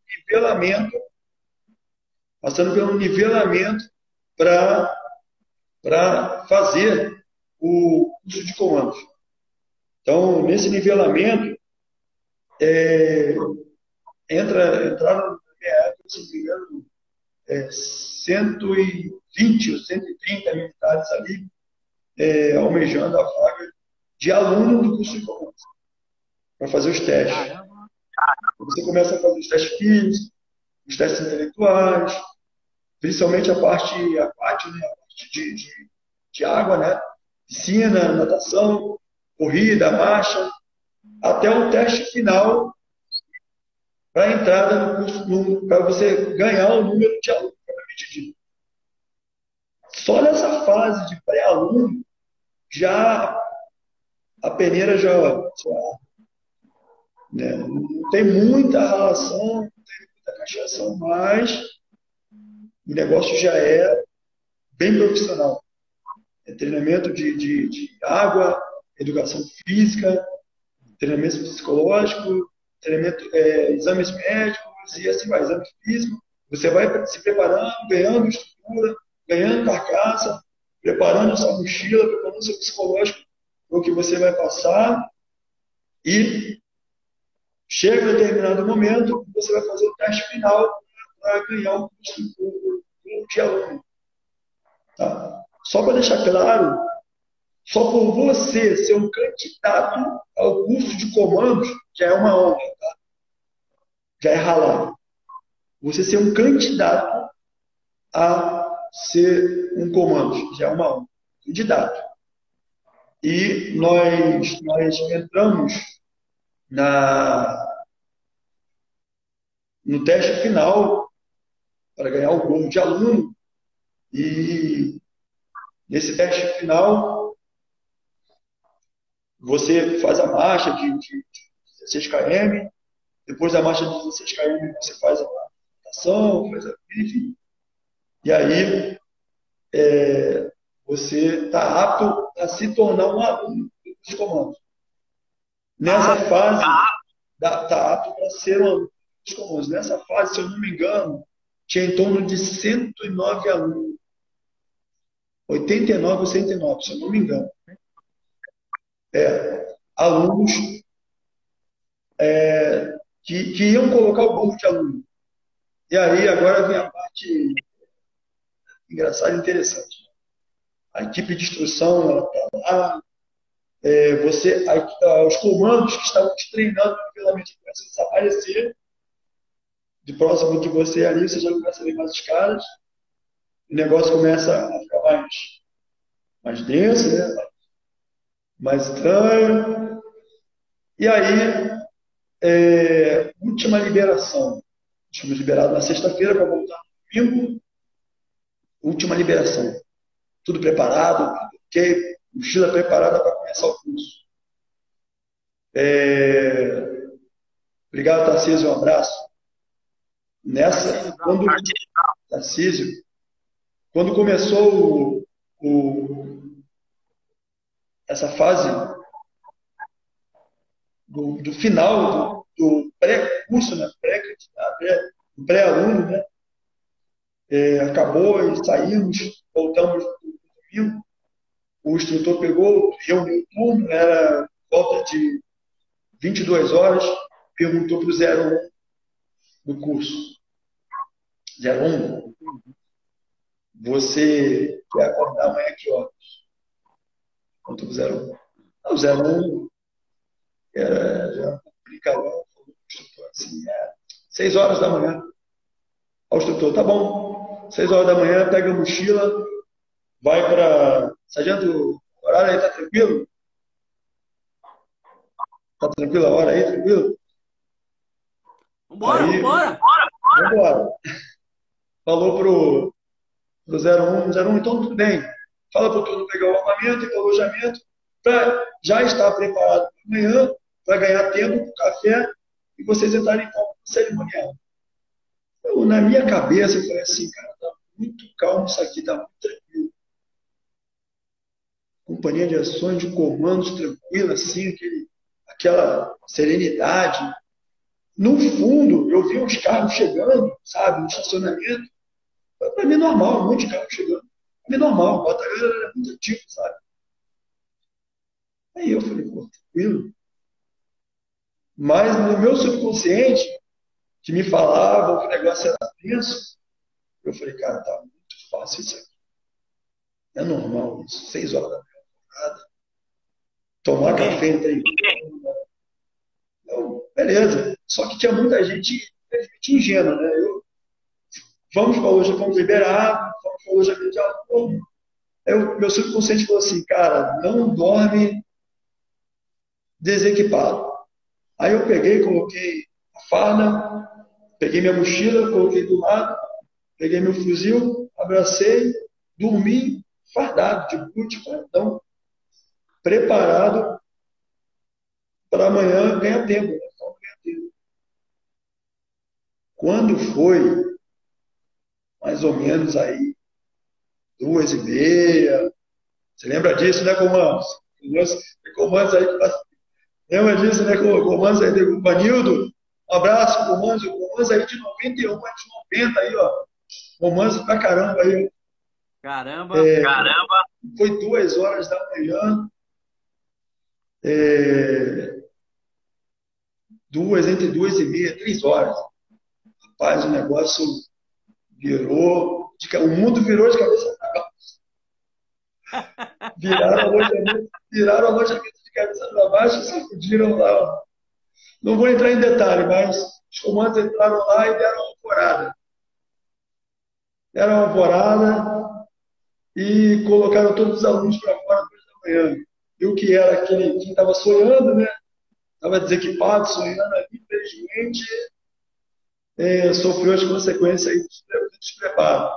passando pelo nivelamento para fazer o curso de comandos. Então, nesse nivelamento, entraram na minha época, se não me engano, 120 ou 130 militares ali, almejando a vaga de aluno do curso de comandos, para fazer os testes. Você começa a fazer os testes físicos, os testes intelectuais, principalmente a parte de água, né? Piscina, natação, corrida, marcha, até o teste final para a entrada no curso, para você ganhar o número de alunos propriamente dito. Só nessa fase de pré-aluno, já a peneira né, não tem muita relação, não tem muita caixação, mas o negócio já é bem profissional. É treinamento de água, educação física, treinamento psicológico, treinamento, exames médicos e assim vai, exame físico. Você vai se preparando, ganhando estrutura, ganhando carcaça, preparando a sua mochila, preparando o seu psicológico para o que você vai passar, e chega um determinado momento, você vai fazer o teste final para ganhar o curso de aluno. Tá? Só para deixar claro, só por você ser um candidato ao curso de comandos já é uma honra, tá? Já é ralado. Você ser um candidato a ser um comando já é uma honra. Candidato. E nós entramos no teste final para ganhar o bônus de aluno, e nesse teste final você faz a marcha de 16 km, depois da marcha de 16 km você faz a natação, faz a briefing, e aí você está apto a se tornar um aluno dos comandos. Nessa fase, está apto para ser um aluno dos comandos. Nessa fase, se eu não me engano, tinha em torno de 109 alunos. 89 ou 109, se eu não me engano. Alunos que iam colocar o banco de aluno. E aí, agora vem a parte engraçada e interessante. A equipe de instrução, ela está lá. Os comandos que estavam te treinando no nivelamento começam a desaparecer. De próximo de você ali, você já começa a ver mais os caras. O negócio começa a ficar mais denso, né? Mais estranho. E aí, última liberação. Fomos liberados na sexta-feira para voltar no domingo. Última liberação. Tudo preparado, ok? Mochila preparada para começar o curso. Obrigado, Tarcísio, um abraço. Tarcísio, quando começou essa fase do final do pré-curso, né? Do pré-aluno, né? Acabou e saímos, voltamos no domingo. O instrutor pegou, reuniu o turno, era volta de 22 horas, perguntou para o 01 do curso. 01. você quer acordar amanhã que horas? Contra o 01. O 01 já brincalhão, falou pro instrutor assim, 6 horas da manhã. O instrutor, tá bom, 6 horas da manhã, pega a mochila, vai para. Sargento, o horário aí tá tranquilo? Tá tranquilo a hora aí, tranquilo? Vambora, Aí, vambora! vambora. Falou pro 01, 01, então tudo bem. Fala pro turno pegar o armamento e o alojamento para já estar preparado para amanhã, para ganhar tempo para o café e vocês entrarem em forma cerimonial. Na minha cabeça, eu falei assim, cara, tá muito calmo isso aqui, tá muito tranquilo. Companhia de ações, de comandos tranquila, assim, aquela serenidade. No fundo, eu vi uns carros chegando, sabe, no estacionamento. Para mim, normal, um monte de carro chegando. Para mim, normal, o batalhão era muito antigo, sabe? Aí eu falei, pô, tranquilo. Mas no meu subconsciente, que me falava que o negócio era tenso, eu falei, cara, tá muito fácil isso aqui. É normal isso. 6 horas da manhã, tomar café Ninguém. em 3 então, beleza. Só que tinha muita gente ingênua, né? Vamos para hoje, vamos liberar, vamos para hoje aqui de algo. Aí meu subconsciente falou assim, cara, não dorme desequipado. Aí eu peguei, coloquei a farda, peguei minha mochila, coloquei do lado, peguei meu fuzil, abracei, dormi fardado, de boot, fardão, preparado para amanhã ganhar tempo. Né? Então, ganhar tempo. Quando foi, mais ou menos aí, 2h30, você lembra disso, né, Comandos? Comandos aí, lembra disso, né, Comandos aí, o Vanildo? Um abraço, Comandos, o Comandos aí de 91 a de 90 aí, ó. Comandos pra caramba aí. Caramba! Caramba! Foi 2 horas da manhã, entre 2h30, 3 horas. Rapaz, o negócio virou, o mundo virou de cabeça para baixo. Viraram a alojamento de cabeça para baixo e sacudiram lá. Não vou entrar em detalhe, mas os comandos entraram lá e deram uma alvorada. Deram uma alvorada e colocaram todos os alunos para fora às 2 da manhã. E o que era aquele que estava sonhando, né? Estava desequipado, sonhando ali, infelizmente, sofreu as consequências aí do despreparo.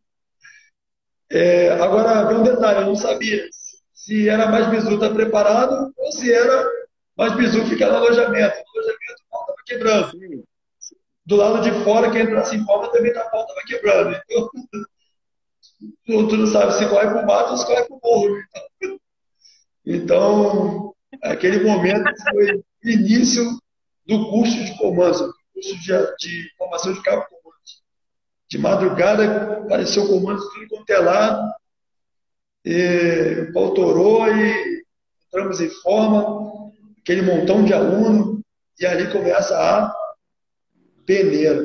Agora, vem um detalhe, eu não sabia se era mais bizu estar preparado ou se era mais bizu ficar no alojamento. No alojamento, o pau estava quebrando. Sim. Do lado de fora, quem entrasse em forma também o pau estava quebrando. Então, tu não sabe se corre para o mato ou se corre para o morro. Então, aquele momento foi o início do curso de comando, curso de formação de cabo comando. De madrugada, apareceu comando tudo quanto é lado, o pau torou e entramos em forma, aquele montão de aluno, e ali começa a peneira.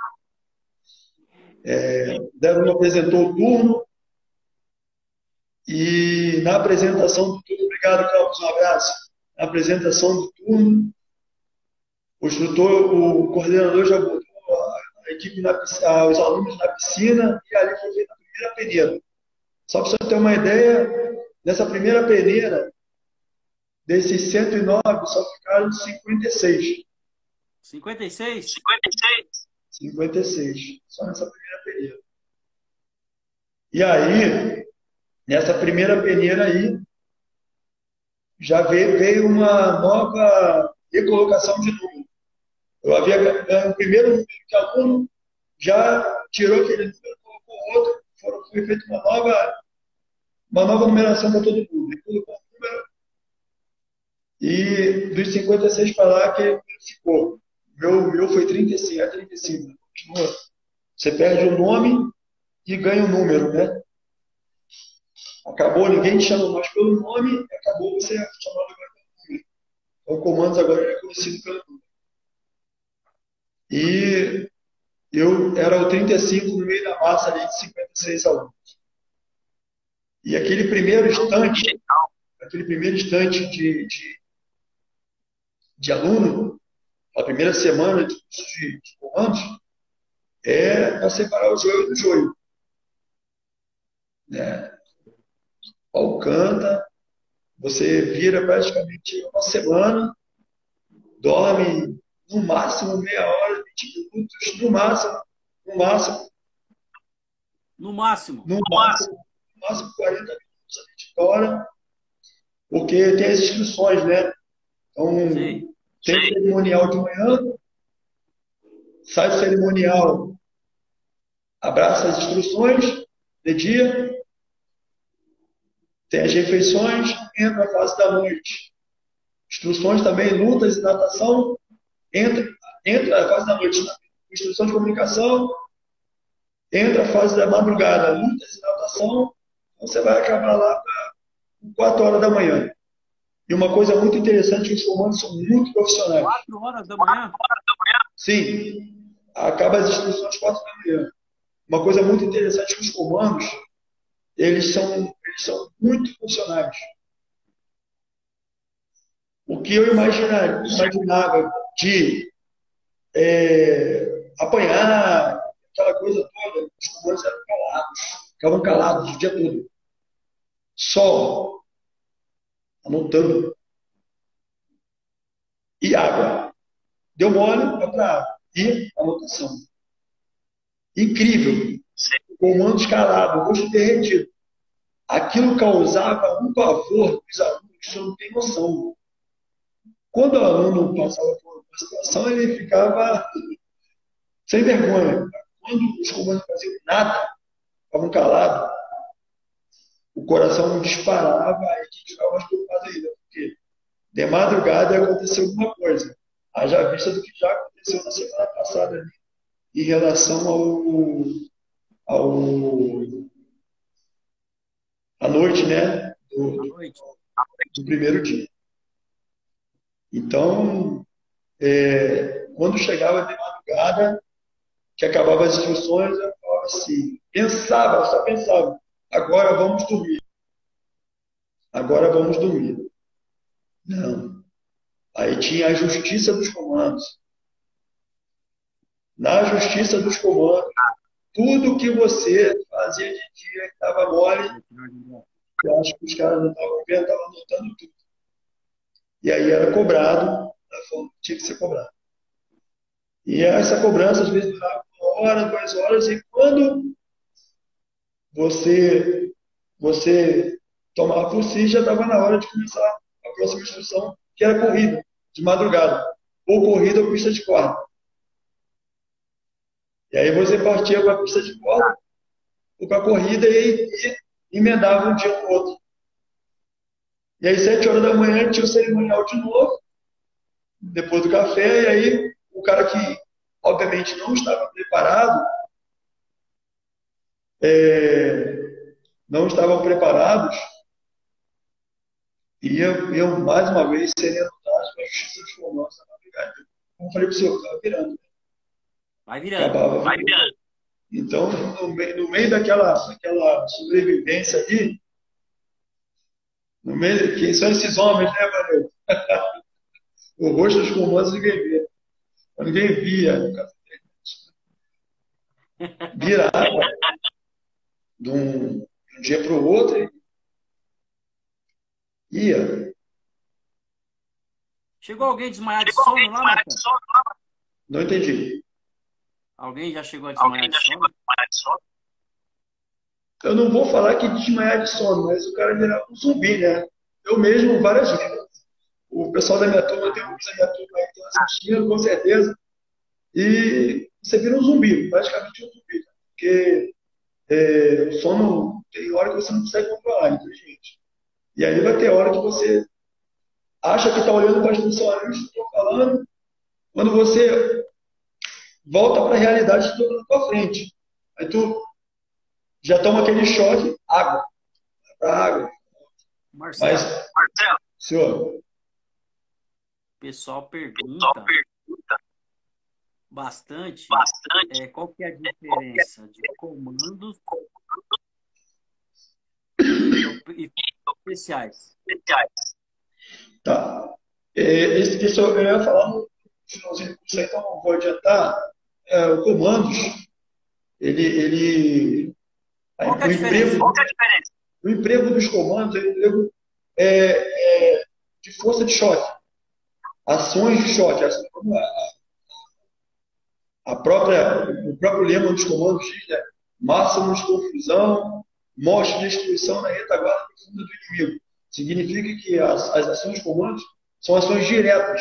Débora apresentou o turno, e na apresentação do turno, obrigado, Campos, um abraço. Na apresentação do turno, o instrutor, o coordenador já botou a equipe os alunos na piscina e ali foi feita a primeira peneira. Só para você ter uma ideia, nessa primeira peneira, desses 109, só ficaram 56. 56? 56. Só nessa primeira peneira. E aí, nessa primeira peneira aí, já veio uma nova recolocação de número. Eu havia ganho o primeiro número de aluno, já tirou aquele número, colocou outro, foi feita uma nova numeração para todo mundo. Ele colocou um número e dos 56 para lá, que ficou. O meu foi 35, é 35. Continua. Você perde o nome e ganha o número, né? Acabou, ninguém te chama mais pelo nome, acabou você chamando agora pelo número. Então, o Comandos agora é conhecido pelo número. E eu era o 35 no meio da massa ali de 56. 6 alunos. E aquele primeiro instante de aluno, a primeira semana de comandos, é para separar o joio do joio. Né? Pau canta, você vira praticamente uma semana, dorme no máximo meia hora, 20 minutos, no máximo, no máximo, No máximo. no máximo, no máximo 40 minutos a gente dorme, porque tem as inscrições, né? Então, Sei. tem o cerimonial de manhã, sai do cerimonial, abraça as instruções de dia, tem as refeições, entra a fase da noite. Instruções também, lutas e natação, entra a fase da noite, instrução de comunicação, entra a fase da madrugada, lutas e natação, você vai acabar lá para 4 horas da manhã. E uma coisa muito interessante, que os comandos são muito profissionais. 4 horas da manhã? Sim, acaba as instruções às 4 da manhã. Uma coisa muito interessante, que os comandos, eles são muito funcionais. O que eu imaginava de apanhar, aquela coisa toda, os comandos eram calados, ficavam calados o dia todo. Só anotando. E água. Deu mole, vai para água. E anotação. Incrível. Comandos calados, rosto derretido. Aquilo causava um pavor dos alunos que você não tem noção. Quando o aluno passava por uma situação, ele ficava sem vergonha. Quando os comandos não faziam nada, estavam calados, o coração disparava e a gente ficava mais preocupado ainda, porque de madrugada aconteceu alguma coisa. Haja vista do que já aconteceu na semana passada ali, em relação à noite, né? Do primeiro dia. Então, quando chegava de madrugada, que acabava as instruções, eu falava assim, só pensava, agora vamos dormir. Agora vamos dormir. Não. Aí tinha a justiça dos comandos. Na justiça dos comandos, tudo que você fazia de dia que estava mole, eu acho que os caras não estavam vendo, estavam anotando tudo. E aí era cobrado da forma que tinha que ser cobrado. E essa cobrança, às vezes, durava 1 hora, 2 horas, e quando você tomava por si, já estava na hora de começar a próxima instrução, que era corrida, de madrugada. Ou corrida ou pista de corda. E aí você partia para a pista de corda, ou para a corrida, e emendava um dia com o outro. E aí, 7 horas da manhã, tinha o cerimonial de novo, depois do café, e aí o cara que, obviamente, não estava preparado, não estavam preparados, iam mais uma vez serem anotados para a justiça dos comandos na madrugada. Como eu falei para o senhor, estava virando. Vai virando. Acabava virando. Então, no meio daquela sobrevivência ali, quem são esses homens, né, Manuel? O rosto dos comandos ninguém vê. Ninguém via. Virava de um dia para o outro e ia. Chegou alguém desmaiar de sono lá, Marcão? Não entendi. Alguém já chegou a desmaiar de sono? Eu não vou falar que desmaiar de sono, mas o cara virava um zumbi, né? Eu mesmo, várias vezes. O pessoal da minha turma, tem alguns da minha turma aí que estão assistindo, com certeza. E você vira um zumbi, praticamente um zumbi. Porque o sono tem hora que você não consegue controlar, infelizmente. E aí vai ter hora que você acha que está olhando para as funções que estou falando, quando você volta para a realidade que estou na tua frente. Aí tu já toma aquele choque, água. Para água. Marcelo, senhor. O pessoal pergunta bastante qual que é a diferença de comandos e especiais. Tá. Isso eu ia falar no finalzinho do curso, então não vou adiantar. O comandos, ele, Qual que é a diferença? o emprego dos comandos é o emprego de força de choque, ações de choque. Assim, como o próprio lema dos comandos diz, né? Máximos de confusão, morte e destruição na retaguarda profunda do inimigo. Significa que as ações de comandos são ações diretas.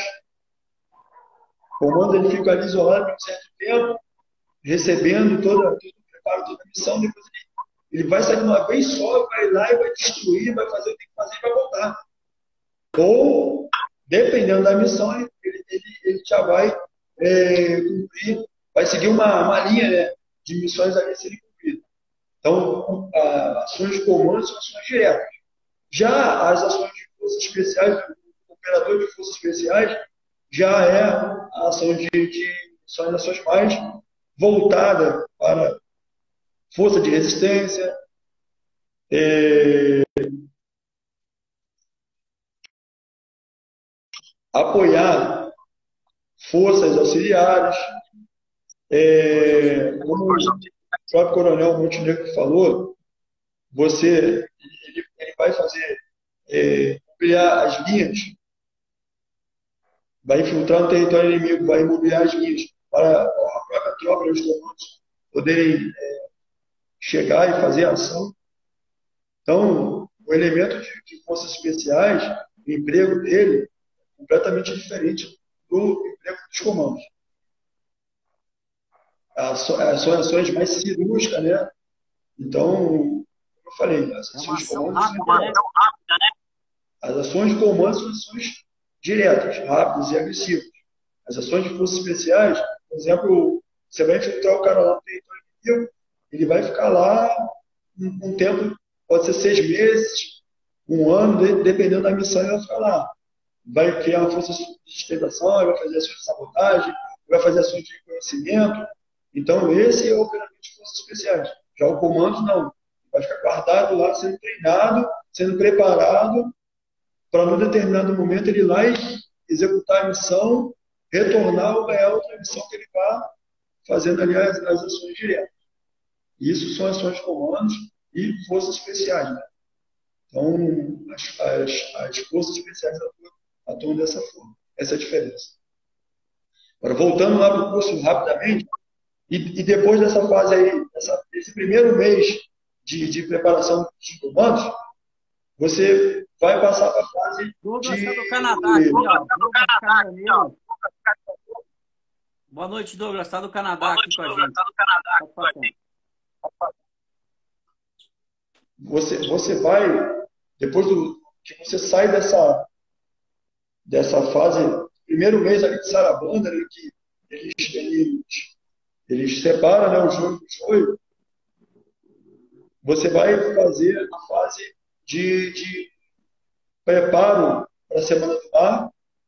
O comando ele fica ali isolado por um certo tempo, recebendo todo o preparo, toda a missão, depois ele vai sair de uma vez só, vai lá e vai destruir, vai fazer o que tem que fazer e vai voltar. Ou, dependendo da missão, ele já vai cumprir, vai seguir uma linha, né, de missões a serem cumpridas. Então, ações de comando são ações diretas. Já as ações de forças especiais, o operador de forças especiais, já é a ação são as ações mais voltadas para força de resistência, apoiar forças auxiliares, como o próprio coronel Montenegro falou, ele vai fazer ampliar as linhas, vai infiltrar no território inimigo, vai imobilizar as linhas para a própria tropa e os comandos poderem chegar e fazer a ação. Então, o elemento de forças especiais, o emprego dele, é completamente diferente do emprego dos comandos. São ações mais cirúrgicas, né? Então, como eu falei, as ações de comando rápida, né? As ações de comando são ações diretas, rápidas e agressivas. As ações de forças especiais, por exemplo, você vai infiltrar o cara lá no território inimigo, ele vai ficar lá um tempo, pode ser 6 meses, um ano, dependendo da missão, ele vai ficar lá. Vai criar uma força de sustentação, vai fazer ações de sabotagem, vai fazer ações de reconhecimento. Então, esse é o operador de forças especiais. Já o comando, não. Vai ficar guardado lá, sendo treinado, sendo preparado, para num determinado momento ele ir lá e executar a missão, retornar ou ganhar outra missão que ele está fazendo ali as ações diretas. Isso são ações de comandos e forças especiais. Né? Então, as forças especiais atuam dessa forma. Essa é a diferença. Agora, voltando lá para o curso rapidamente, e depois dessa fase aí, esse primeiro mês de preparação de comandos, você vai passar para a fase Douglas está do Canadá aqui, ó. Boa noite, Douglas. Está do Canadá aqui com a gente. Você vai, depois que você sai dessa fase, primeiro mês ali de Sarabanda, né, que eles separam, né, o joio do joio, você vai fazer a fase de preparo para a Semana do Mar,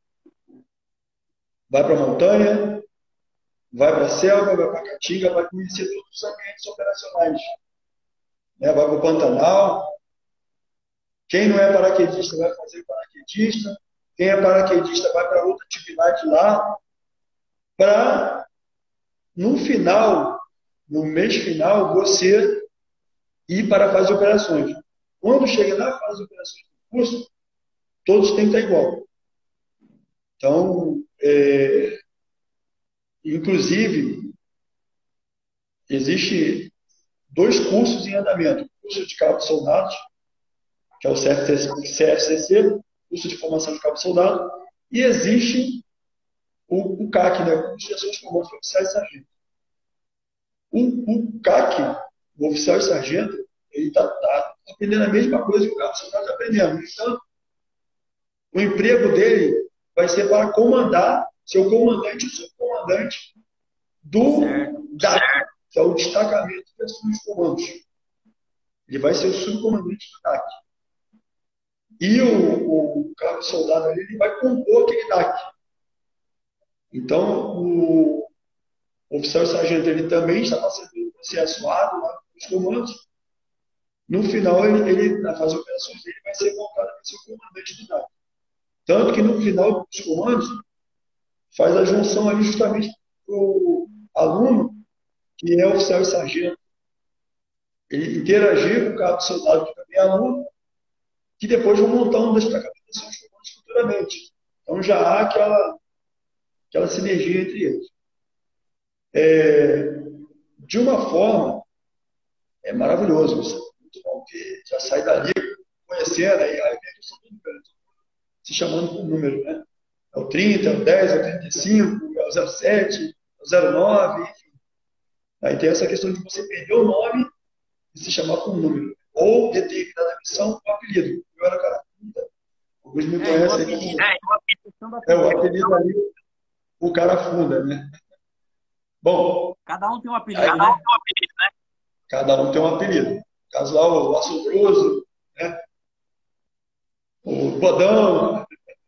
vai para a montanha, vai para a selva, vai para a caatinga, vai conhecer todos os ambientes operacionais. Né? Vai para o Pantanal. Quem não é paraquedista vai fazer paraquedista. Quem é paraquedista vai para outra atividade lá. Para, no final, no mês final, você ir para a fase de operações. Quando chega na fase de operações do curso, todos têm que estar igual. Então, inclusive, existe 2 cursos em andamento. O curso de cabo soldados, que é o CFCC, curso de formação de cabo soldado, e existe o CAC, né, o curso de ações comuns para oficiais e sargento. O CAC, o oficial e sargento, ele está aprendendo a mesma coisa que o cabo soldado está aprendendo. Então, o emprego dele vai ser para comandar, ser o comandante e o subcomandante do DAC, que é o destacamento de ações de comandos. Ele vai ser o subcomandante do DAC. E o cabo soldado ali, ele vai compor aquele DAC. Então, o oficial e sargento, ele também está passando pelo processo árduo lá nos comandos, no final, na fase de operações, ele vai ser voltado para ser o comandante do DAC. Tanto que no final dos comandos, faz a junção ali justamente para o aluno, que é oficial e sargento, ele interagir com o carro do soldado, que também é aluno, que depois vão montar uma das capacitações de comandos futuramente. Então já há aquela sinergia entre eles. De uma forma, é maravilhoso isso. Muito bom, porque já sai dali conhecendo, aí vem a questão do número, se chamando por número, né? É o 30, é o 10, é o 35, é o 07, é o 09, enfim. Aí tem essa questão de você perder o nome e se chamar por número. Ou determinada missão, o apelido. Eu era cara funda. Alguns me conhecem como... o apelido ali, o cara funda, né? Bom... Cada um tem um apelido, né? Cada um tem um apelido. No caso lá, o Assombroso, né? O Bodão,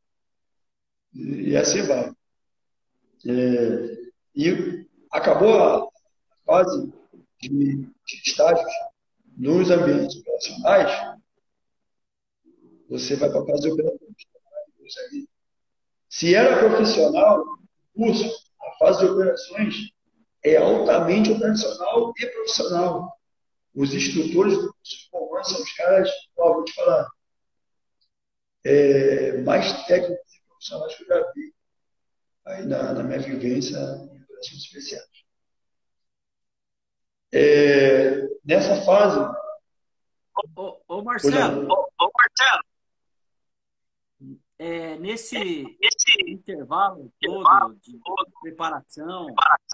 e assim vai. E acabou a fase de estágios nos ambientes operacionais, você vai para a fase de operações. Se era profissional, o curso, a fase de operações é altamente operacional e profissional. Os instrutores do curso de comando são os caras, vou te falar, mais técnicos e profissionais que eu já vi aí na minha vivência em operações especiais. Nessa fase... Ô Marcelo, nesse intervalo todo de preparação,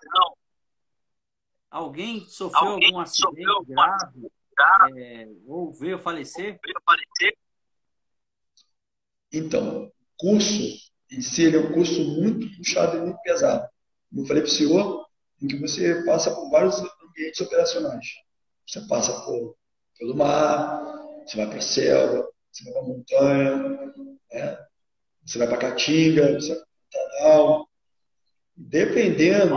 alguém sofreu algum acidente grave? Ou veio falecer? Então, curso em si, ele é um curso muito puxado e muito pesado. Como eu falei para o senhor, em que você passa por vários ambientes operacionais. Você passa pelo mar, você vai para a selva, você vai para a montanha, né? Você vai para a Caatinga, você vai para o Pantanal. Dependendo...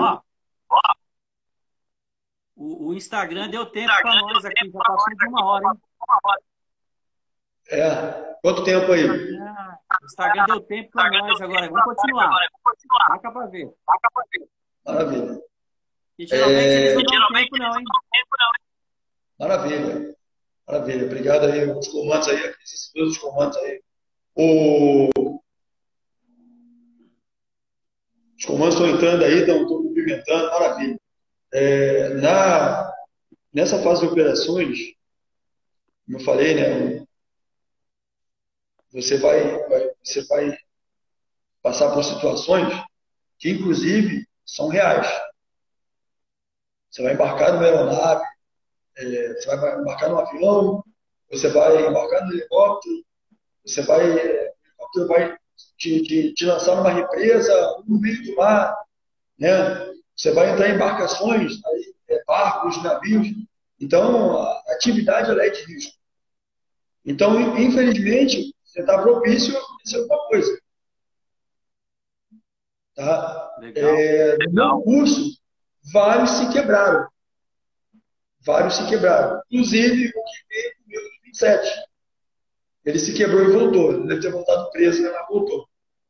O Instagram deu tempo para nós aqui, já passou de 1 hora, hein? Quanto tempo aí? O Instagram deu tempo para nós agora. Vamos continuar. Marca para ver. Maravilha. E geralmente eles não dão tempo, não, hein? Maravilha. Maravilha. Obrigado aí, os comandos aí, esses dois comandos aí. Os comandos estão entrando aí, estão cumprimentando, maravilha. Nessa fase de operações, como eu falei, né? Você vai passar por situações que, inclusive, são reais. Você vai embarcar numa aeronave, você vai embarcar num avião, você vai embarcar no helicóptero, o helicóptero vai te lançar numa represa no meio do mar, né? Você vai entrar em embarcações, barcos, navios. Então, a atividade ela é de risco. Então, infelizmente, você está propício a acontecer alguma coisa. Tá? No meu curso, vários se quebraram. Inclusive, o que veio comigo em 2007. Ele se quebrou e voltou. Ele deve ter voltado preso, mas voltou.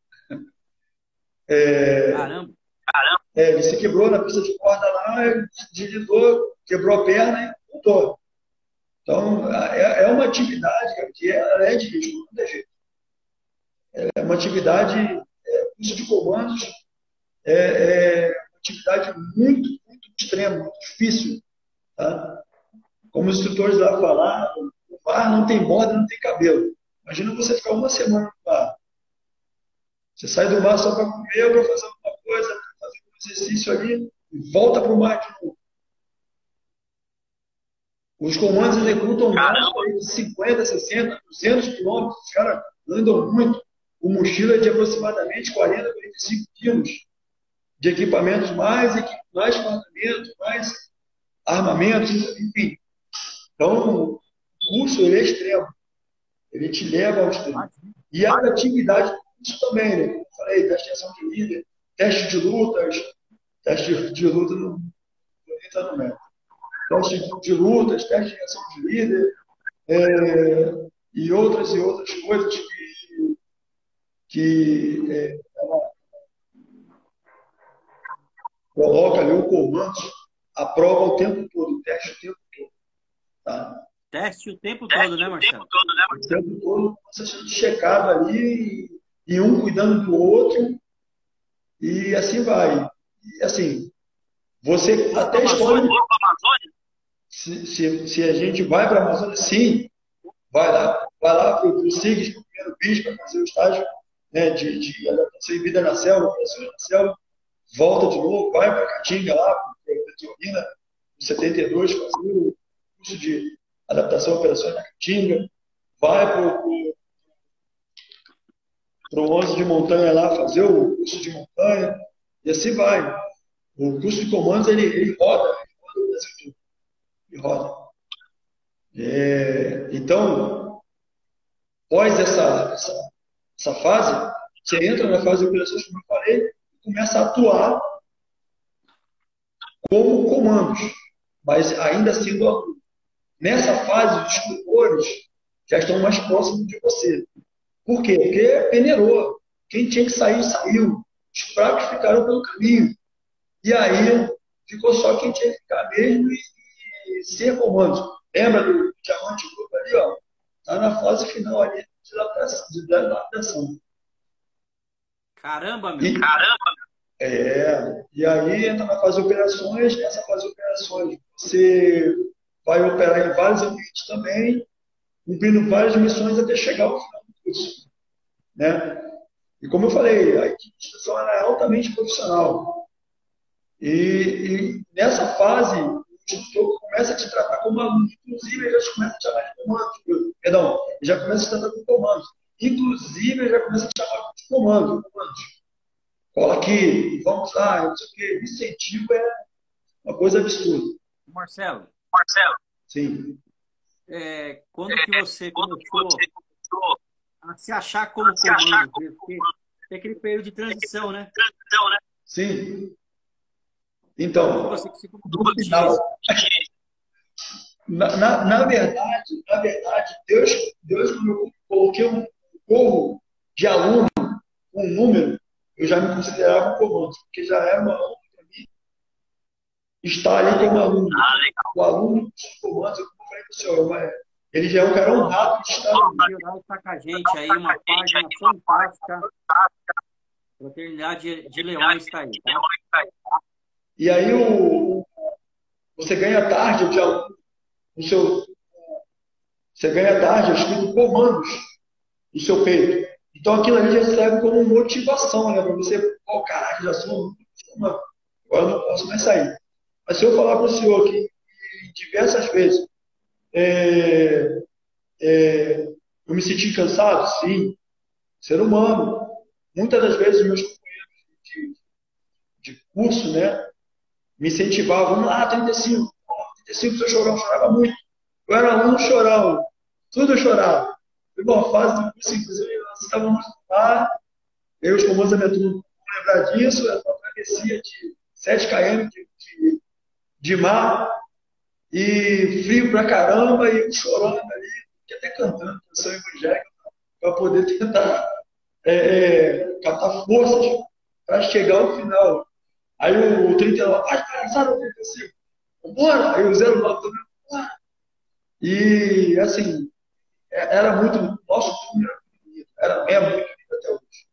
Caramba! Ele se quebrou na pista de corda lá, ele deslizou, quebrou a perna e voltou. Então, é uma atividade que ela é de risco, não tem jeito. É uma atividade, curso de comandos, uma atividade muito, muito extrema, muito difícil. Tá? Como os instrutores lá falaram, o mar não tem borda, não tem cabelo. Imagina você ficar 1 semana no mar. Você sai do mar só para comer, para fazer alguma coisa, para fazer um exercício ali, e volta para o mar de novo. Os comandos executam mais de 50, 60, 200 quilômetros. Os caras andam muito. Com mochila de aproximadamente 40, 45 quilos de equipamentos, mais equipamento, mais armamentos, enfim. Então, o curso ele é extremo. Ele te leva ao extremo. E a atividade do curso também, né? Como eu falei, teste de ação de líder, teste de lutas, teste de luta no método. Teste de lutas, teste de ação de líder, é, e outras coisas que ela coloca ali o comando, aprova o tempo todo, teste o tempo todo, tá? Teste o tempo todo, né, Marcelo? O tempo todo você sendo checado ali, e um cuidando do outro, e assim vai. E assim, você For para a até escolhe Amazônia? se a gente vai para a Amazônia, sim, vai lá para o SIGS, para o primeiro BIS, para fazer o estágio, né, de adaptação em vida na selva, operações na selva, volta de novo, vai para a Caatinga lá, para a Petrolina, em 72, fazer o curso de adaptação a operações na Caatinga, vai para o 11 de montanha lá, fazer o curso de montanha, e assim vai. O curso de comandos, ele roda o Brasil todo, ele roda. Então, após essa fase, você entra na fase de operações, como eu falei, e começa a atuar como comandos, mas ainda sendo aluno. Nessa fase, os instrutores já estão mais próximos de você. Por quê? Porque peneirou. Quem tinha que sair, saiu. Os fracos ficaram pelo caminho. E aí, ficou só quem tinha que ficar mesmo e ser comando. Lembra do diamante grupo ali, ó? Está na fase final ali de adaptação. Caramba, E, meu. e aí entra na fase de operações. Nessa fase de operações, você vai operar em vários ambientes também, cumprindo várias missões até chegar ao final do curso, né? E como eu falei, a equipe de instrução é altamente profissional. E nessa fase, o instrutor começa a te tratar como aluno. Inclusive, ele já começa a te chamar de comando. Perdão, ele já começa a te tratar como comando. Inclusive, ele já começa a te chamar de comando. Cola aqui, vamos lá, não sei o quê. Incentivo é uma coisa absurda. Marcelo, Sim. quando que você começou a se achar como comando? Porque tem aquele período de transição, né? Sim. Quando que Então, você se no sentir final, isso? na verdade, Deus, quando eu coloquei um corpo de aluno, um número, eu já me considerava um comando, porque já era uma honra para mim estar Ah, ali como legal. aluno. O aluno dos comandos, eu falei para o senhor, ele já é um cara honrado de estar ali. O Leonardo está com a gente aí, uma página fantástica. Fraternidade de Leões está aí, tá? E aí você ganha tarde de aluno, no seu, você ganha tarde escrito comandos no seu peito. Então aquilo ali já serve como motivação, né? Para você, caraca, já sou um, agora eu não posso mais sair. Mas se eu falar para o senhor que diversas vezes é, eu me senti cansado, sim, ser humano. Muitas das vezes meus companheiros de curso, né, me incentivavam, vamos lá, 35, 35 se eu chorar, eu chorava muito. Eu era aluno chorão, tudo eu chorava. Foi uma fase do curso, inclusive, nós estávamos lá, eu, os comandos da minha turma, vão lembrar disso, era uma travessia de 7 km de mar, e frio pra caramba, e eu chorando ali, e até cantando canção evangélica, para poder tentar catar forças para chegar ao final. Aí o 39, vai passar o 35, bora! Aí o 09 também, bora! E assim, era muito, nosso turno era muito bonito, é muito bonito até hoje.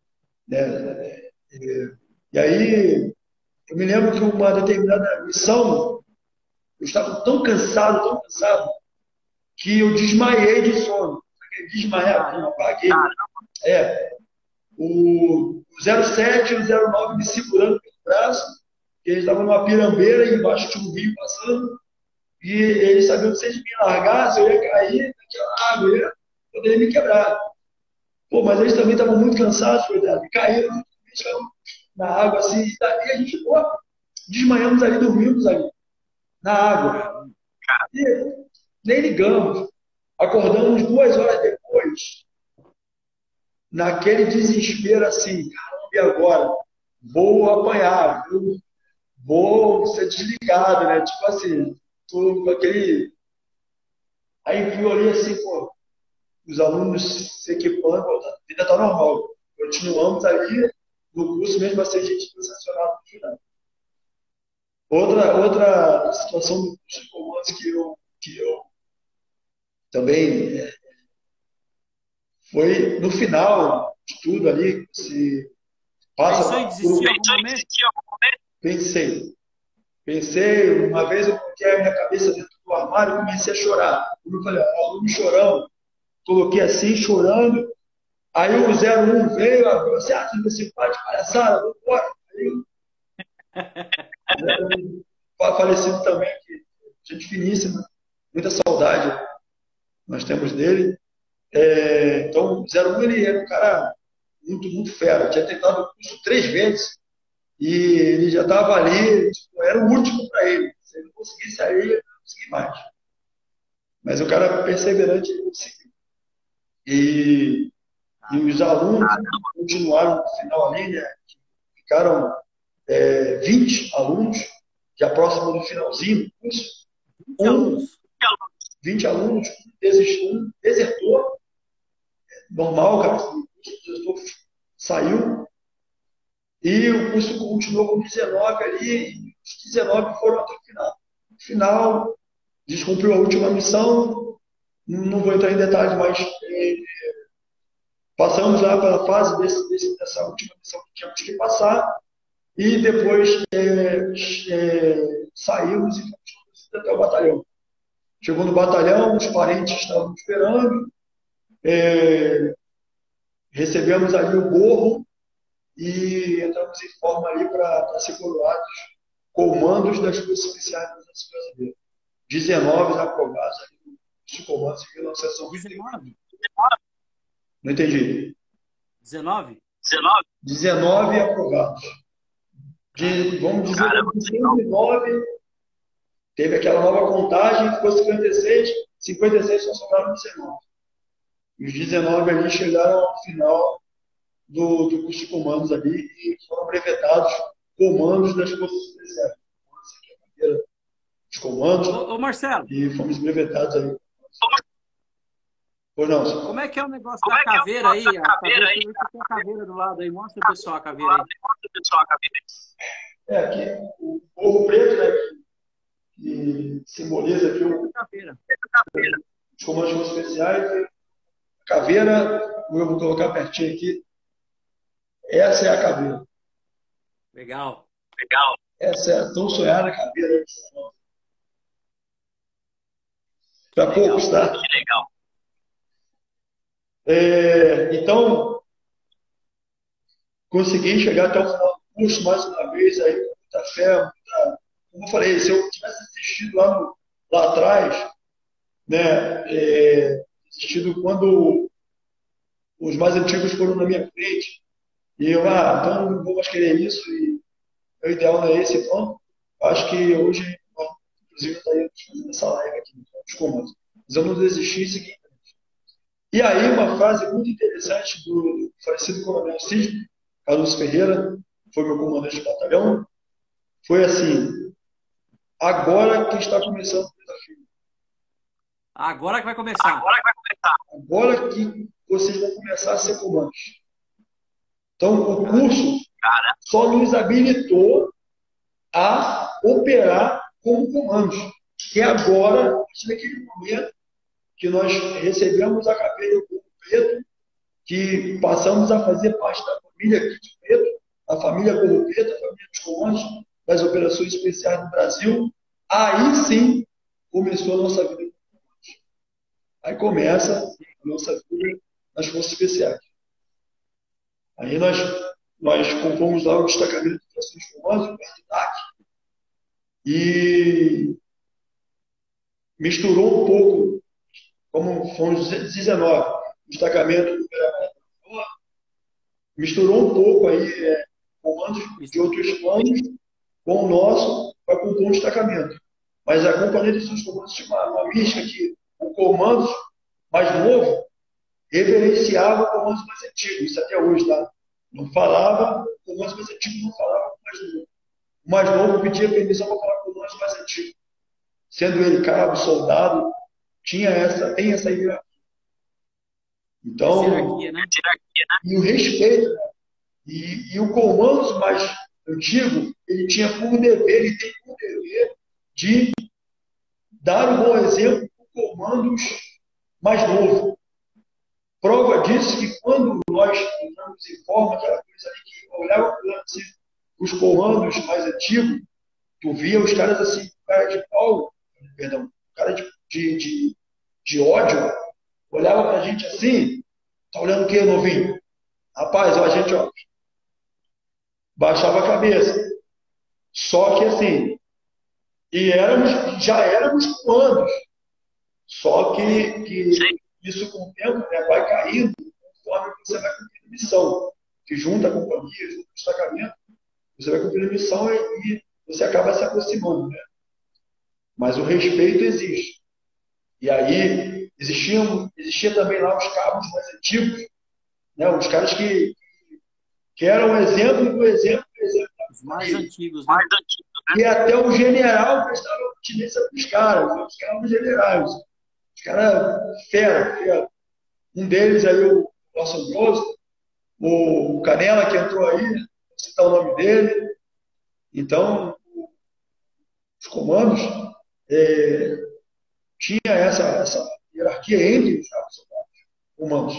Né? E aí, eu me lembro que uma determinada missão, eu estava tão cansado, que eu desmaiei de sono. Desmaiar, eu apaguei. É, o 07 e o 09 me segurando pelo braço, que eles estavam numa pirambeira e embaixo tinha um rio passando, e eles sabiam que se eles me largassem, eu ia cair naquela água, eu ia poder me quebrar. Pô, mas eles também estavam muito cansados, coitado, e caíram na água assim, e daí a gente, pô, desmaiamos ali, dormimos ali, na água. Caramba. E nem ligamos. Acordamos 2 horas depois, naquele desespero assim, caramba, e agora? Vou apanhar, vou ser desligado, né? Tipo assim, tô com aquele Aí viu ali assim, pô, os alunos se equipando, pô, a vida está normal. Continuamos ali no curso, mesmo assim a gente foi sancionado no final. Outra situação do curso de comandos que eu também foi no final de tudo ali, se Pensou em passa por. desistir em algum momento? Pensei, pensei, uma vez eu coloquei a minha cabeça dentro do armário e comecei a chorar. Como eu falei, aluno chorando, coloquei assim, chorando. Aí o 01 veio, falou assim, tudo esse pai de palhaçada, vamos embora. Aí falecido também, que gente finíssima, muita saudade nós temos dele. Então, o 01 ele era um cara muito, muito fera. Tinha tentado o curso 3 vezes e ele já estava ali, tipo, era o último para ele. Se ele não conseguisse aí, ele não conseguia mais. Mas o cara perseverante, ele conseguiu. E os alunos continuaram no final ali, né? Ficaram 20 alunos, já próximo do finalzinho do curso. 20 alunos. 20 alunos, um desertou, normal, cara, o desertor saiu, e o curso continuou com 19 ali, e os 19 foram até o final. No final, descumpriu a última missão, não vou entrar em detalhes, mas passamos lá pela fase dessa última missão que tínhamos que passar, e depois saímos e fomos até o batalhão. Chegou no batalhão, os parentes estavam esperando, recebemos ali o gorro e entramos em forma ali para ser coroados comandos das Forças Especiais do Exército Brasileiro. 19 aprovados ali nos comandos em 1991. 19? Não entendi. 19? 19 aprovados. Vamos dizer que de 109 teve aquela nova contagem, ficou 56, 56 só sobraram 19. E os 19 ali chegaram ao final do curso de comandos ali e foram brevetados comandos das Forças Especiais. Essa aqui é a carreira dos comandos. Ô, Marcelo. E fomos brevetados aí. Pois não, como é que é o negócio da caveira aí? A caveira do lado aí. Mostra o pessoal a caveira aí. Aqui o gorro preto, né, que simboliza aqui os comandos especiais. A caveira, eu vou colocar pertinho aqui. Essa é a caveira. Legal. Essa é a tão sonhada caveira. Para poucos, tá? Que legal. Então, consegui chegar até o final do curso mais uma vez, aí, com muita fé, como eu falei, se eu tivesse assistido lá atrás, né, assistido quando os mais antigos foram na minha frente, e eu, então não vou mais querer isso, e o ideal não é esse, então, acho que hoje, inclusive, estaríamos fazendo essa live aqui, os comandos. Mas eu não desisti e segui. E aí, uma frase muito interessante do falecido coronel Cid, Carlos Ferreira, foi meu comandante de batalhão, foi assim: agora que está começando o desafio. Agora que vai começar. Agora que vocês vão começar a ser comandos. Então, o curso só nos habilitou a operar como comandos. E agora, a partir daquele momento que nós recebemos a caveira do Corpo Preto, que passamos a fazer parte da família Kit Preto, a família Corpo Preto, a família dos comandos das operações especiais do Brasil, aí sim começou a nossa vida como comandos. Aí começa a nossa vida nas Forças Especiais. Aí nós compomos lá o destacamento de operações de comandos, o quarto e misturou um pouco, como fomos 19, destacamento do misturou um pouco aí comandos de outros planos com o nosso para compor um destacamento. Mas a companhia de seus comandos tinha uma mística que o comando mais novo reverenciava o comando mais antigo, isso até hoje, tá? Não falava, o comando mais antigo não falava com o mais novo. O mais novo pedia permissão para falar com o comando mais antigo, sendo ele cabo, soldado, tem essa hierarquia. Essa Então, hierarquia, né? e o respeito, né? E o comando mais antigo, ele tinha por dever, ele tem por dever de dar um bom exemplo para comandos mais novo. Prova disso que quando nós entramos em forma, aquela coisa ali que olhava assim, os comandos mais antigos, tu via os caras assim, cara de pau, perdão, cara de ódio, olhava pra gente assim, tá olhando o que, novinho? Rapaz, ó, a gente, ó, baixava a cabeça. Só que assim, já éramos comandos. Só que isso com o tempo, né, vai caindo conforme você vai cumprindo missão. Que junta a companhia, junta o destacamento, você vai cumprindo missão e você acaba se aproximando. Né? Mas o respeito existe. E aí existia também lá os cabos mais antigos, né, os caras que eram um exemplo do exemplo do exemplo da Os mais companhia. antigos, né? E até o general prestava continência para os caras, né? Os caras generais. Os caras fera, fera. Um deles aí, o nosso Grosso, o Canela que entrou aí, vou citar o nome dele. Então, os comandos é, tinha essa hierarquia entre os comandos.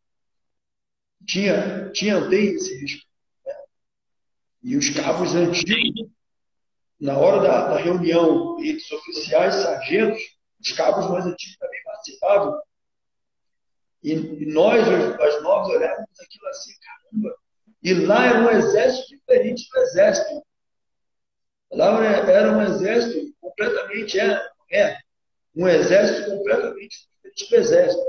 Tem esse risco. E os cabos antigos, na hora da reunião entre os oficiais e sargentos, os cabos mais antigos também participavam. E nós, os novos, olhávamos aquilo assim, caramba. E lá era um exército diferente do exército. Lá era um exército completamente, um exército completamente diferente do exército.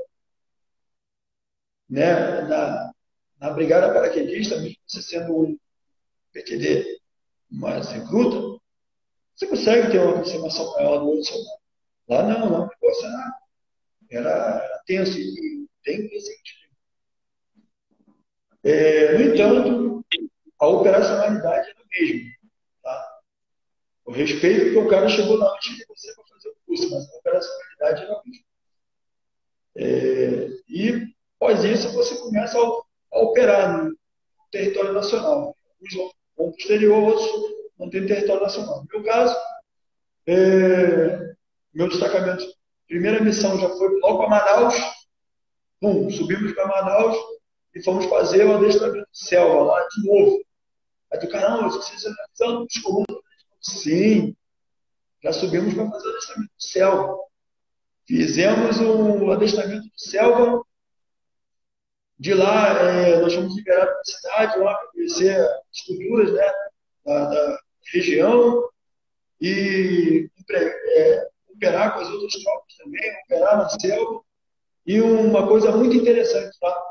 Né? Na Brigada Paraquedista, mesmo você sendo um PQD mais recruta, você consegue ter uma aproximação maior do outro soldado. Lá não, não. O negócio era tenso e tem esse tipo. No entanto, a operacionalidade era a mesma. Tá? O respeito que o cara chegou lá antes de você para fazer o curso, mas a operacionalidade era a mesma. E, após isso, você começa a operar no território nacional. Uns vão para o exterior, outros não têm território nacional. No meu caso, meu destacamento, primeira missão já foi logo para Manaus. Subimos para Manaus e fomos fazer o adestramento de selva lá de novo. Aí do caramba, vocês já estão nos comuns? Sim, já subimos para fazer o adestramento de selva. Fizemos um adestramento de selva. De lá, nós fomos liberados para a cidade, lá para conhecer as estruturas, né, da região e operar com as outras tropas também, operar na selva. E uma coisa muito interessante, tá?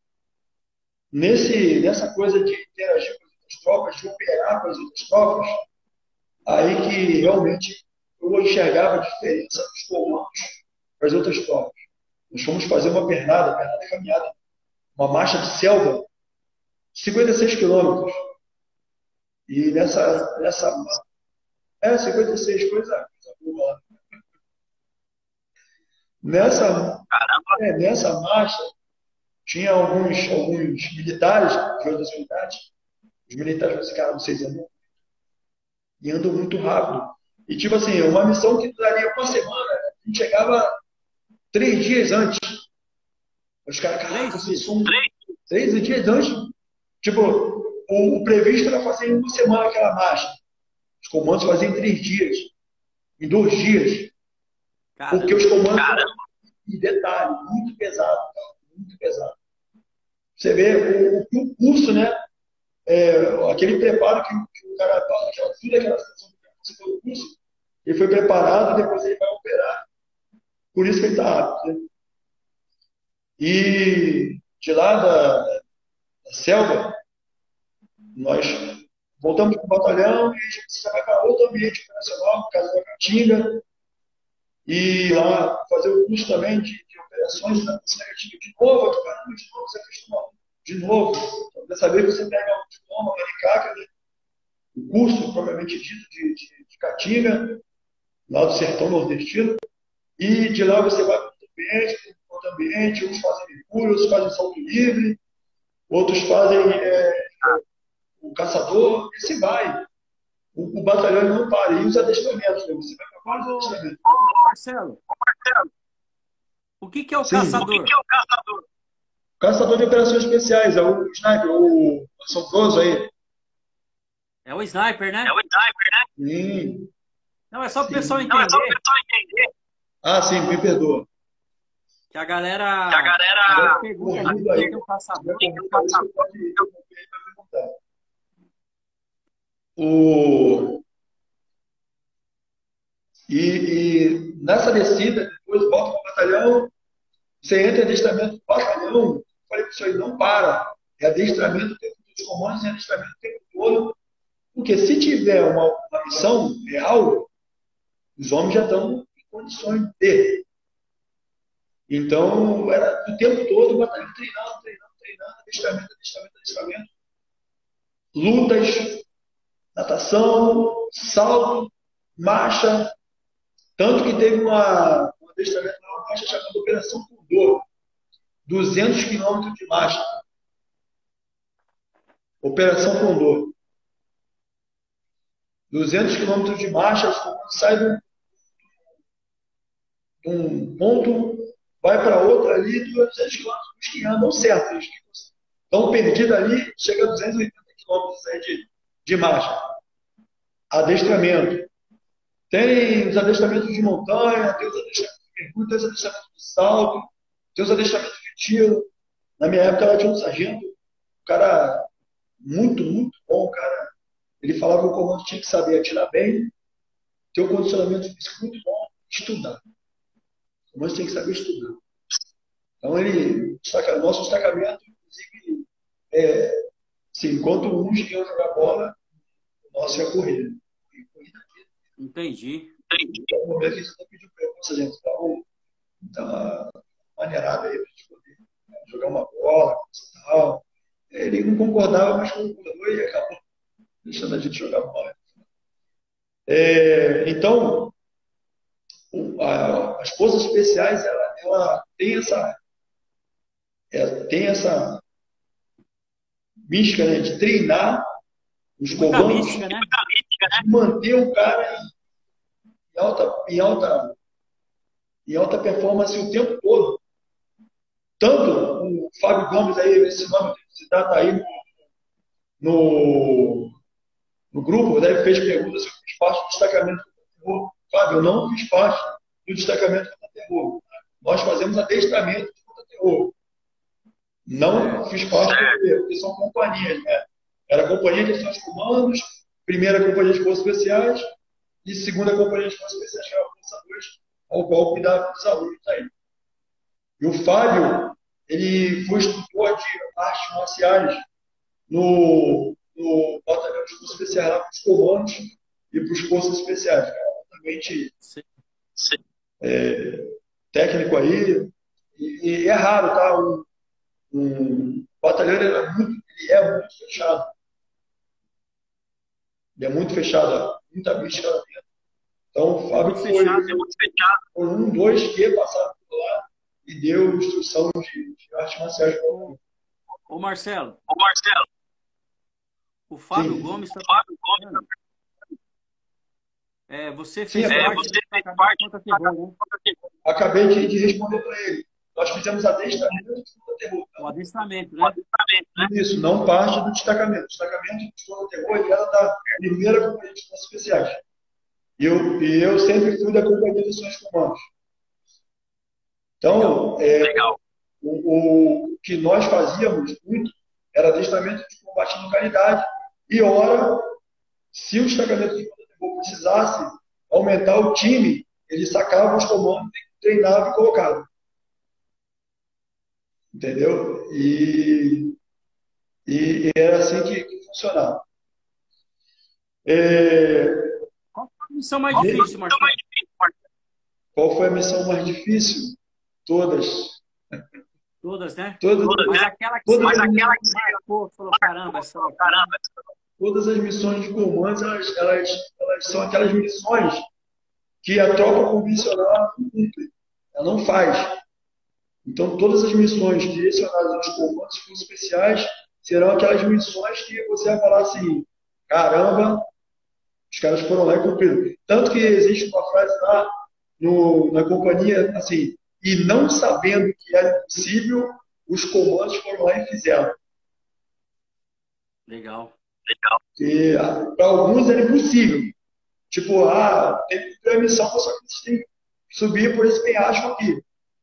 Nessa coisa de interagir com as outras tropas, de operar com as outras tropas, aí que realmente eu enxergava a diferença dos comandos para as outras tropas. Nós fomos fazer uma pernada caminhada, uma marcha de selva, 56 quilômetros. E nessa 56, coisa boa. Nessa marcha, tinha alguns militares de outras unidades. Os militares falaram assim, cara, vocês andam e andam muito rápido. E tipo assim, uma missão que duraria uma semana, a gente chegava 3 dias antes. Os caras, caraca, vocês são 3 dias antes. Tipo, o previsto era fazer em uma semana aquela marcha. Os comandos faziam em 3 dias, em 2 dias. Caramba. Porque os comandos, e detalhe, muito pesado, muito pesado. Você vê o curso, né? Aquele preparo que o cara fala, tudo aquela situação que você foi no curso, ele foi preparado e depois ele vai operar. Por isso que ele está rápido. Né? E de lá da selva, nós voltamos para o batalhão e a gente vai para outro ambiente operacional, no caso da Caatinga, e lá fazer o curso também de operações da Caatinga. De novo, você acostuma de novo. Dessa vez você pega um diploma, Maricaca, né? O curso, propriamente dito, de Caatinga, lá do sertão nordestino. e de lá você vai para outro ambiente, uns fazem mergulho, outros fazem salto livre, outros fazem o caçador, e se vai. O batalhão não para, e os adestramentos, né? Você vai para vários Ô, adestramentos. Marcelo, o que que é o Sim, caçador? caçador de operações especiais, é o sniper, o assombroso aí. É o sniper, né? Sim, Não, é só para o pessoal sim. entender Ah, sim, me perdoa. que a galera às vezes pergunta aqui o Corrido que aí, que é o se tiver caçador. corrido aí, você pode interromper aí para perguntar. O... Nessa descida, depois volta para o batalhão, você entra em adestramento do batalhão, eu falei para isso aí, não para. É adestramento o tempo dos comandos, é adestramento o tempo todo. Porque se tiver uma missão real, os homens já estão em condições de ter. Então, era o tempo todo o batalhão treinando, adestramento, lutas, natação, salto, marcha. Tanto que teve um adestramento, uma marcha chamada Operação Condor, 200 quilômetros de marcha. Operação Condor. 200 quilômetros de marcha, os comandos saem de um ponto, vai para outro ali, 200 quilômetros, os que andam certo. Os que estão perdidos ali, chega a 280 quilômetros aí de marcha. Adestramento. Tem os adestramentos de montanha, tem os adestramentos de mergulho, tem os adestramentos de salto, tem os adestramentos de tiro. Na minha época, ela tinha um sargento, um cara muito, muito bom, cara. Ele falava que o comando tinha que saber atirar bem, ter um condicionamento físico muito bom, estudar. O comando tinha que saber estudar. Então, o nosso destacamento, inclusive, assim, enquanto uns iam jogar bola, o nosso ia correr. Entendi. No momento que a gente até pediu para ele, gente, dá uma maneirada aí para a gente poder jogar uma bola, e tal. Ele não concordava, mas concordou e acabou deixando a gente jogar bola. Então, as forças especiais, ela tem essa mística, né, de treinar os Muita comandos, mística, né? de manter o cara em alta performance o tempo todo. Tanto o Fábio Gomes aí, esse nome que você está aí no grupo, né, fez perguntas se eu fiz parte do destacamento contra terror. Fábio, eu não fiz parte do destacamento contra terror. Nós fazemos adestramento contra terror. Não fiz parte porque são companhias, né? Era a companhia de ação de comandos, primeira companhia de forças especiais e segunda companhia de forças especiais, que era a Força 2, ao qual cuidava dos alunos aí. E o Fábio, ele foi instrutor de artes marciais no batalhão de forças especiais, lá para os comandos e para os forças especiais. Cara, altamente técnico aí. E é raro, tá? Um batalhão ele é muito fechado. Ele é muito fechado, muita mística lá dentro. Então, o É Fábio muito fechado. foi um, dois que passaram por lá e deu instrução de artes marciais. Ô Marcelo, o Fábio Sim, Gomes está perguntando. Você sim, fez parte do destacamento contra terror, né? acabei de responder para ele. Nós fizemos adestramento contra terror. O adestramento, né? Isso, não parte do destacamento. O destacamento de contra terror ele era da primeira companhia de forças especiais. E eu sempre fui da companhia de ações comandos. Então, o que nós fazíamos muito era adestramento de combate em localidade. E, ora, se o destacamento de contra terror precisasse aumentar o time, ele sacava os comandos, treinava e colocava. Entendeu? E era assim que funcionava. Qual foi a missão mais difícil, Marcelo? Qual foi a missão mais difícil? Todas. Todas, né? Todas, Mas aquela que todas, você marcou, falou, caramba, todas as missões de comandos, elas são aquelas missões que a tropa convencional ela não cumpre, ela não faz. Então, todas as missões direcionadas aos comandos especiais serão aquelas missões que você vai falar assim, caramba, os caras foram lá e cumpriram. Tanto que existe uma frase lá na companhia, assim, e não sabendo que era impossível, os comandos foram lá e fizeram. Legal. Para alguns era impossível. Tipo, tem que cumprir a missão, só que você tem que subir por esse penhasco aqui.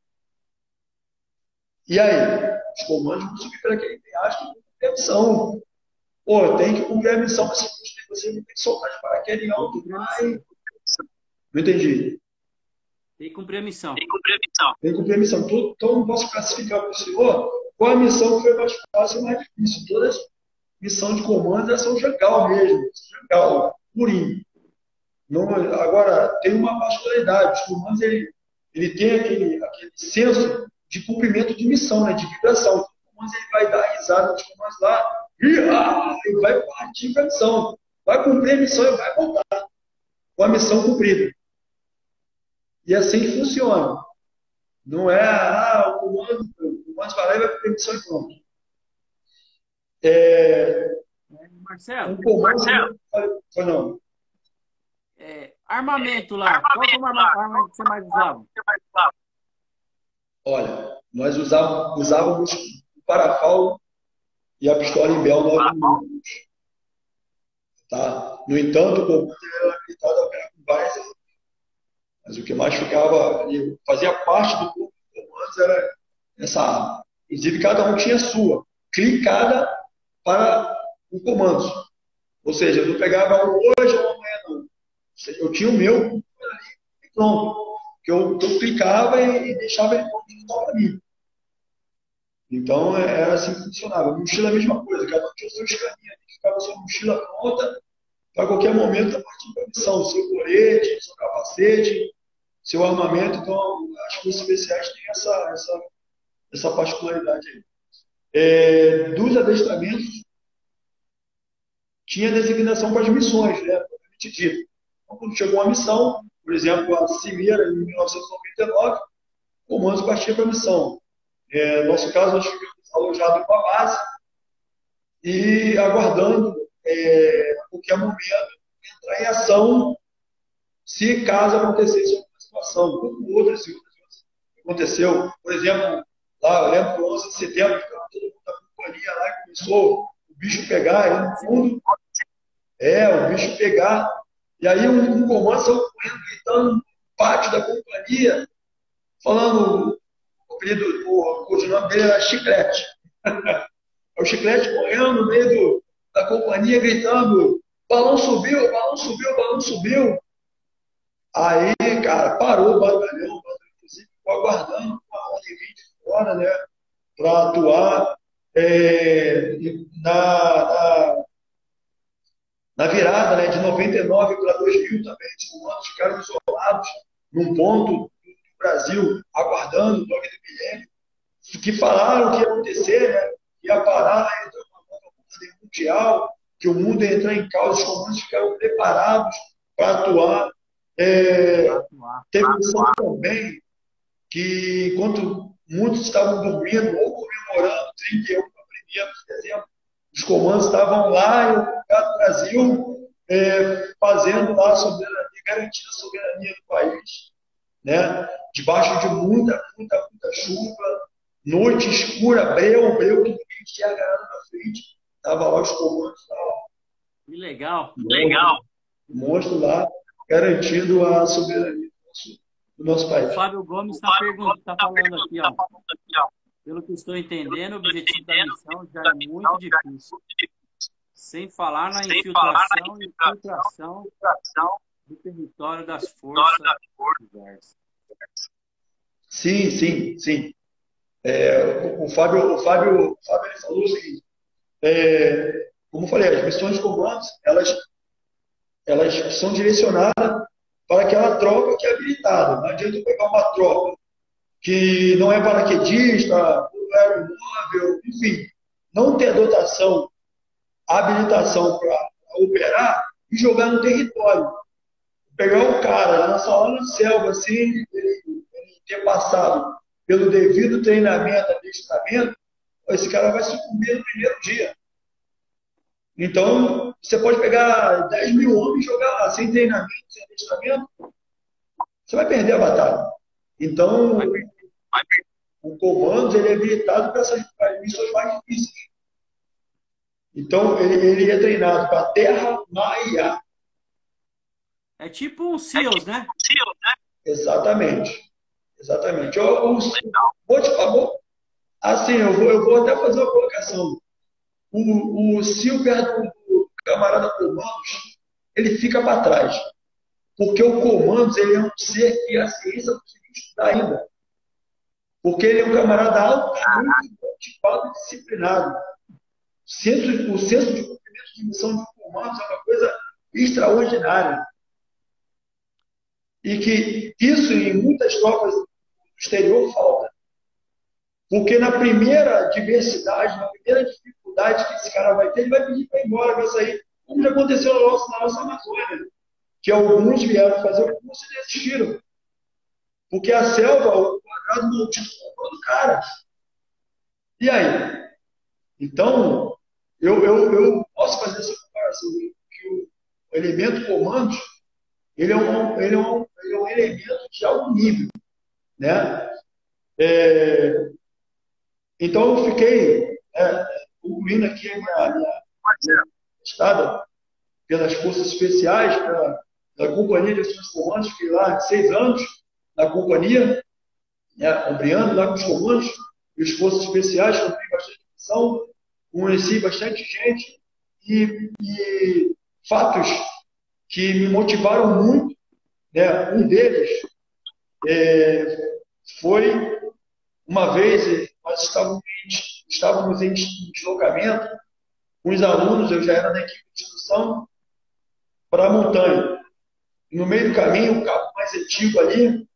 E aí? Os comandos vão subir por aquele penhasco e cumprir a missão. Pô, tem que cumprir a missão, mas você não tem que soltar de paraquedas em alto. Não entendi. Tem que cumprir a missão. Tem que cumprir a missão. Então, não posso classificar para o senhor qual a missão que foi mais fácil e mais difícil. Todas as missões de comando elas são Jangal mesmo. Jangal, purinho. Não, agora, tem uma particularidade. Os comandos, ele tem aquele senso de cumprimento de missão, né, de vibração. Os comandos, ele vai dar risada nos comandos lá, ele vai partir para a missão. Vai cumprir a missão e vai voltar com a missão cumprida. E assim funciona. Não é, o comando vai lá e vai cumprir a missão e pronto. Marcelo, não. Armamento lá. Qual foi o armamento que você mais usava? Olha, nós usávamos o parafal e a pistola em Bel 9mm. Tá? No entanto, o comando era habilitado a operar com várias armas. Mas o que mais ficava ali, fazia parte do corpo de comandos era essa arma. Inclusive, cada um tinha a sua, clicada para o comando. Ou seja, eu não pegava um hoje ou amanhã, não. Eu tinha o meu e pronto. Que eu clicava e deixava ele pronto só para mim. Então, era assim que funcionava. Mochila é a mesma coisa, cada um tinha o seu escaninho, ficava a sua mochila pronta para qualquer momento a partir da missão. Seu colete, seu capacete, seu armamento. Então, as forças especiais têm essa particularidade aí. Dos adestramentos, tinha designação para as missões, né? Propriamente dito. Então, quando chegou uma missão, por exemplo, a Cimeira, em 1999, o comando partia para a missão. No nosso caso, nós ficamos alojados em uma base e aguardando, a qualquer momento, entrar em ação, se caso acontecesse alguma situação, como outras aconteceu. Por exemplo, lá, eu lembro do 11 de setembro, que estava todo mundo da companhia lá, e começou o bicho pegar, aí no fundo, o bicho pegar. E aí um comando saiu correndo, gritando no pátio da companhia, falando, o nome dele era Chiclete. O Chiclete correndo no meio da companhia, gritando, balão subiu, balão subiu, balão subiu. Aí, cara, parou o batalhão, inclusive ficou aguardando uma hora e 20 fora, né, para atuar na virada, né, de 99 para 2000 também. Os comandos ficaram isolados num ponto do Brasil, aguardando o toque do milênio, que falaram que ia acontecer, né, ia parar, entrar uma nova ordem mundial, que o mundo ia entrar em causa, os comandos ficaram preparados para atuar. Teve missão também que, enquanto muitos estavam dormindo ou comemorando 31 para 1º de dezembro, os comandos estavam lá em algum lugar do Brasil, fazendo lá a soberania, garantindo a soberania do país, né? Debaixo de muita chuva, noite escura, breu, que ninguém tinha agarrado na frente, estava lá os comandos lá. Que legal. Monstro lá, garantindo a soberania do nosso país. O Fábio Gomes está falando aqui, ó. Pelo que estou entendendo, o objetivo da missão já é muito difícil. Sem falar na infiltração e infiltração do território das forças diversas. Sim. O Fábio ele falou o seguinte, como eu falei, as missões de comandos, elas são direcionadas para aquela tropa que é habilitada. Não adianta eu pegar uma tropa que não é paraquedista, não é aeromovel, enfim, não ter dotação, habilitação para operar e jogar no território. pegar o cara, lançar lá na selva, assim, ele ter passado pelo devido treinamento, adestramento, esse cara vai sucumbir no primeiro dia. Então, você pode pegar 10 mil homens e jogar lá, sem treinamento, sem adestramento, você vai perder a batalha. Então, o comando ele é habilitado para essas missões mais difíceis. Então, ele é treinado para terra, mar e ar. É tipo um SEALs, né? Exatamente. Exatamente. Vou te falar, assim, eu vou até fazer uma colocação. O SEAL perto do camarada comandos, ele fica para trás. Porque o comandos ele é um ser que a ciência não conseguiu estudar ainda. Porque ele é um camarada altamente motivado e disciplinado. O senso de cumprimento de missão de comandos é uma coisa extraordinária. E que isso em muitas tropas do exterior falta. Porque na primeira diversidade, na primeira dificuldade que esse cara vai ter, ele vai pedir para ir embora, vai sair. Como já aconteceu na nossa Amazônia, que alguns vieram fazer o curso e desistiram. Porque a selva, o quadrado do comprou do cara. E aí? Então, eu posso fazer essa comparação que o elemento comandos ele é um elemento de alto nível, né? Então, eu fiquei concluindo aqui a minha estada pelas Forças Especiais, pela Companhia de Ações Comandos, fiquei lá 6 anos na companhia, né, acompanhando lá com os comandos e as Forças Especiais, cumpri bastante missão, conheci bastante gente e fatos que me motivaram muito, né? Um deles foi uma vez nós estávamos em deslocamento com os alunos, eu já era da equipe de instrução, para a montanha. E no meio do caminho, o cabo mais antigo ali,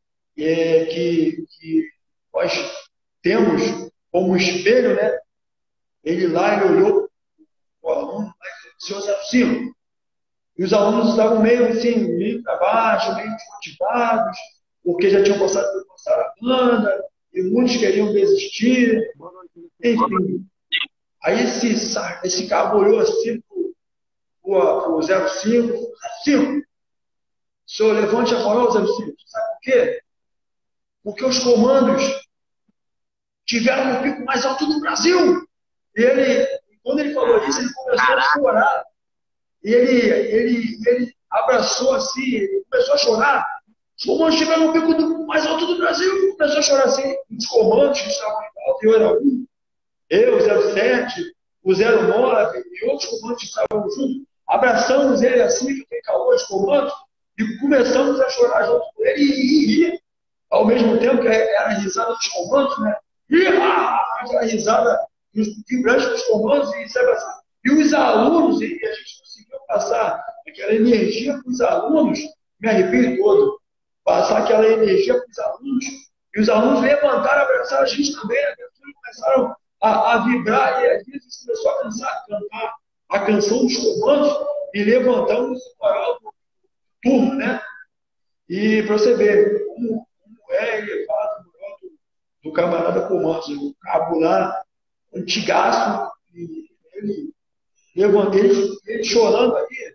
que nós temos como espelho, né? Ele olhou o aluno lá e falou: "Senhor 05". E os alunos estavam meio assim, meio para baixo, meio desmotivados, porque já tinham passado por Sarabanda, e muitos queriam desistir. Enfim, aí esse cabo olhou assim para o 05, e falou: "05, senhor, levante a moral, 05. Sabe por quê? Porque os comandos tiveram o pico mais alto do Brasil". E quando ele falou isso, ele começou a chorar. E ele abraçou assim, ele começou a chorar. Os comandos tiveram o pico mais alto do Brasil. Ele começou a chorar assim. Os comandos que estavam em volta, eu era um, eu, o 07, o 09 e outros comandos que estavam juntos, abraçamos ele assim, que tem calor os comandos, e começamos a chorar junto com ele e rir. Ao mesmo tempo que era a risada dos comandos, né? Aquela risada vibrante dos comandos e sabe assim. E os alunos, e a gente conseguiu passar aquela energia para os alunos, me arrepio todo, passar aquela energia para os alunos, e os alunos levantaram, abraçaram a gente também, né? Começaram a vibrar, e a gente começou a cantar a canção dos comandos, e levantamos o coral do turno, né? E para você ver como é elevado o moral do camarada comandos, o cabo lá, antigaço, e ele levantei, ele chorando ali.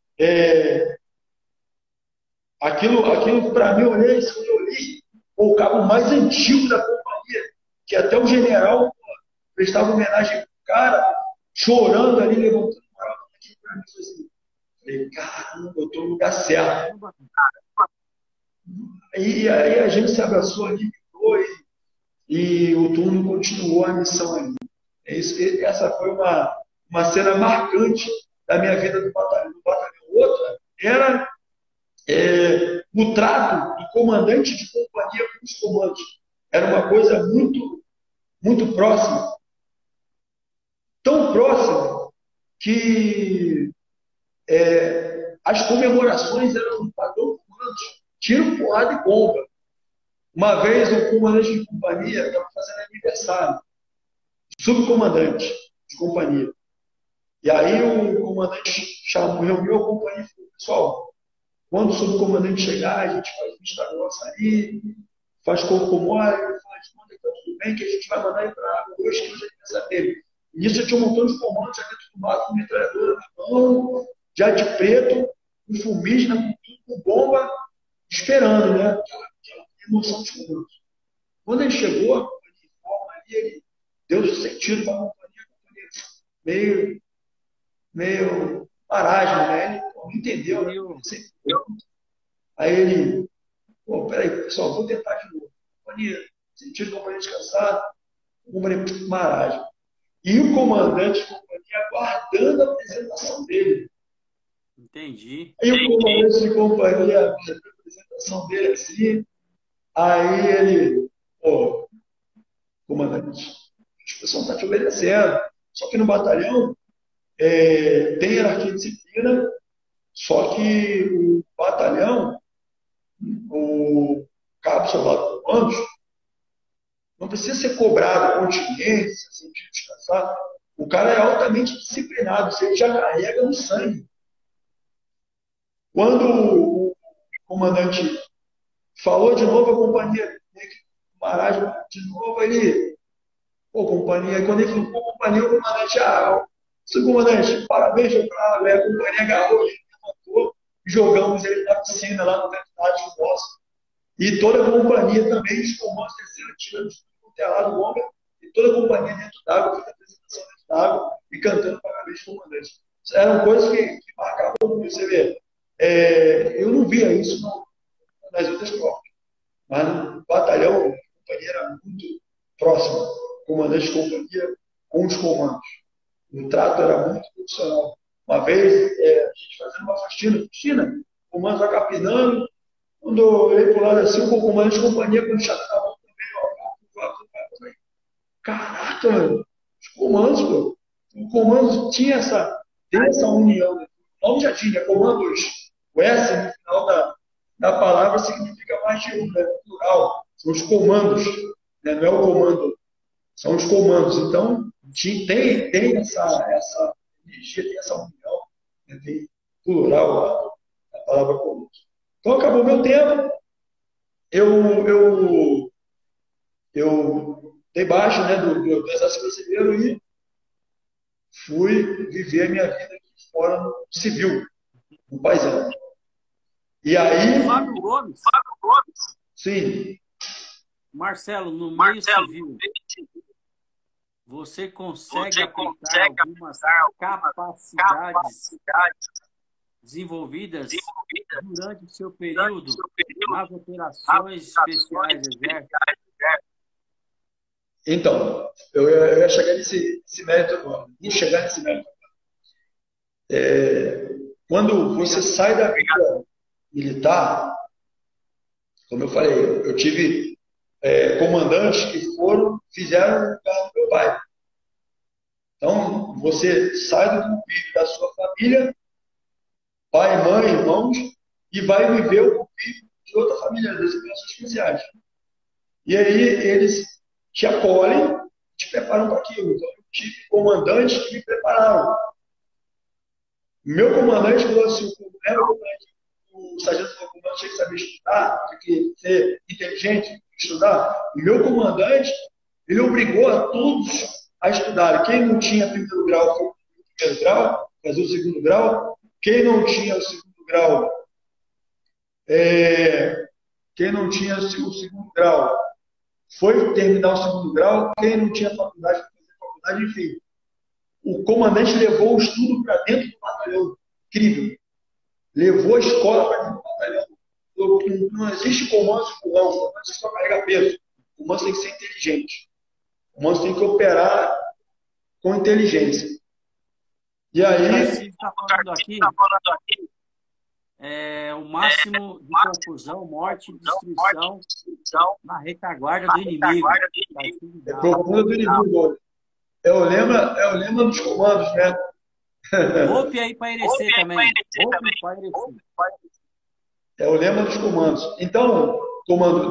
Aquilo para mim, eu olhei, o cabo mais antigo da companhia, que até o general prestava homenagem pro cara, chorando ali, levantando o moral aqui para mim, assim. Falei: "Caramba, eu estou no lugar certo". E aí a gente se abraçou ali, e o turno continuou a missão ali. Essa foi uma cena marcante da minha vida do batalhão. Outra era o trato do comandante de companhia com os comandos. Era uma coisa muito, muito próxima. Tão próxima que as comemorações eram no padrão comandos. Tiro, porrada e bomba. Uma vez o comandante de companhia estava fazendo aniversário. Subcomandante de companhia. E aí o comandante reuniu a companhia e falou: "Pessoal, Quando o subcomandante chegar, a gente faz vista grossa ali, faz corpo mole, faz manda que tá tudo bem, que a gente vai mandar ir para água hoje, que hoje é aniversário dele. E nisso eu tinha um montão de comandos já dentro do mato, com metralhadora na mão, já de preto, com fumígena, com bomba, esperando, né? Aquela emoção dos comandos. Quando ele chegou, a companhia em forma ali, ele deu o sentido para a companhia meio marasmo, né? Ele não entendeu, né? Aí ele, pô, peraí, pessoal, vou tentar de novo. Companhia, sentido de companhia descansada, companhia marasmo. E o comandante de companhia aguardando a apresentação dele. Entendi. Aí o comandante de companhia aguardando a apresentação dele assim, aí ele, pô, comandante, a pessoa está te obedecendo. Só que no batalhão tem hierarquia e disciplina, só que o batalhão, o cabo soldado de comandos, não precisa ser cobrado contingência, sentido de descansar. O cara é altamente disciplinado, isso ele já carrega no sangue. Quando o comandante falou de novo, a companhia, marasmo de novo, ele, pô, companhia, quando ele falou, pô, companhia, o comandante, seu comandante, parabéns, a companhia agarrou ele, levantou, jogamos ele na piscina, lá no estádio nosso. E toda a companhia também, os comandos desceram, tirando o telado bomba, e toda a companhia dentro d'água, fez a apresentação dentro d'água e cantando parabéns ao comandante. Eram coisas que marcavam muito, você vê. Eu não via isso nas outras tropas, mas no batalhão, a companhia era muito próxima, o comandante de companhia com os comandos. O trato era muito profissional. Uma vez, a gente fazendo uma faxina, o comando vai capinando, quando eu olhei para o lado assim, o comandante de companhia, quando já estava também, caraca, mano, os comandos, pô, o comando tinha essa união, né? O nome já tinha, comandos, o S no final da palavra significa mais de um, né? Plural, são os comandos, né? Não é o comando, são os comandos. Então, tem essa energia, tem essa união, né? Tem plural a palavra comando. Então, acabou o meu tempo, eu dei baixa, né, do Exército Brasileiro e fui viver a minha vida aqui fora no civil, no paisão. E aí... Fábio Gomes? Sim. Marcelo, no meio civil, você consegue aplicar algumas capacidades desenvolvidas durante o seu período nas operações especiais do Exército? Então, eu ia chegar nesse mérito agora. Vou chegar nesse mérito agora. Quando você sai da vida militar, como eu falei, eu tive comandantes que fizeram o lugar do meu pai. Então, você sai do convívio da sua família, pai, mãe, irmãos, e vai viver o convívio de outra família, das operações especiais. E aí eles te acolhem, te preparam para aquilo. Então, eu tive comandantes que me prepararam. Meu comandante falou assim, o sargento falou, o comandante tinha que saber estudar, tinha que ser inteligente, estudar. E meu comandante, ele obrigou a todos a estudar. Quem não tinha primeiro grau, foi o primeiro grau, fazer o segundo grau. Quem não tinha o segundo grau, foi terminar o segundo grau. Quem não tinha faculdade, foi fazer faculdade, enfim. O comandante levou o estudo para dentro do batalhão. Incrível. Levou a escola para dentro do batalhão. Não existe comando de pulão, o comando só carrega peso. O comando tem que ser inteligente. O comando tem que operar com inteligência. E aí... Você está falando aqui o máximo de confusão, morte e destruição na retaguarda do inimigo. Profunda do inimigo. É o lema dos comandos, né? Roupe aí para Irecê também. É o lema dos comandos. Então, comando,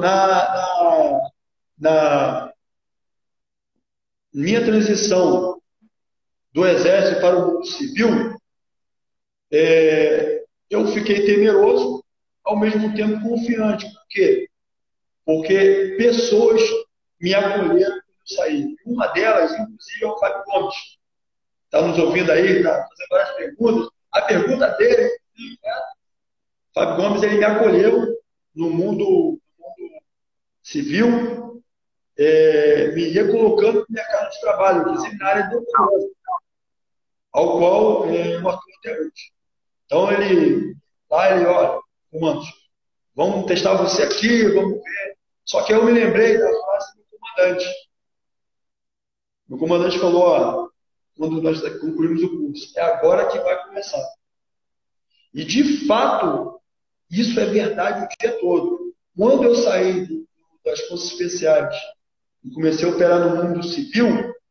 na minha transição do Exército para o mundo civil, eu fiquei temeroso, ao mesmo tempo confiante. Por quê? Porque pessoas me acolheram quando eu saí. Uma delas, inclusive, é o Fábio Gomes. Está nos ouvindo aí, está fazendo várias perguntas. A pergunta dele, Fábio Gomes, ele me acolheu no mundo civil, me recolocando no mercado de trabalho, inclusive na área do trabalho, ao qual eu atuo até hoje. Então, olha, comandos, vamos testar você aqui, vamos ver. Só que eu me lembrei da frase do comandante. O comandante falou, ó, quando nós concluímos o curso, é agora que vai começar. E, de fato, isso é verdade o dia todo. Quando eu saí das Forças Especiais e comecei a operar no mundo civil,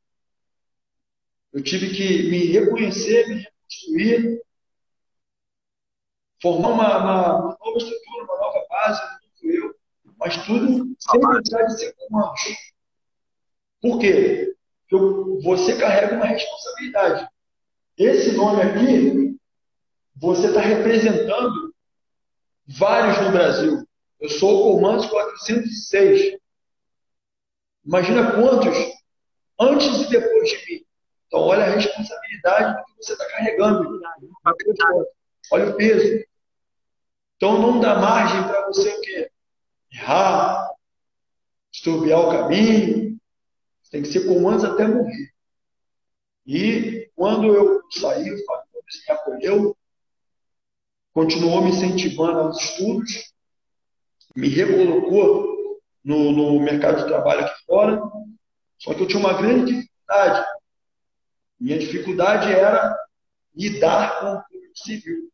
eu tive que me reconhecer, me reconstruir, formar uma nova estrutura, uma nova base, não fui eu, mas tudo sem deixar de ser comandos. Por quê? Porque você carrega uma responsabilidade. Esse nome aqui, você está representando vários no Brasil. Eu sou o comando 406. Imagina quantos antes e depois de mim. Então, olha a responsabilidade que você está carregando. Olha o peso. Então, não dá margem para você o quê? Errar, esturbiar o caminho. Você tem que ser comandos até morrer. E quando eu saí, o Fábio Gomes me acolheu, continuou me incentivando aos estudos, me recolocou no mercado de trabalho aqui fora. Só que eu tinha uma grande dificuldade. Minha dificuldade era lidar com o público civil.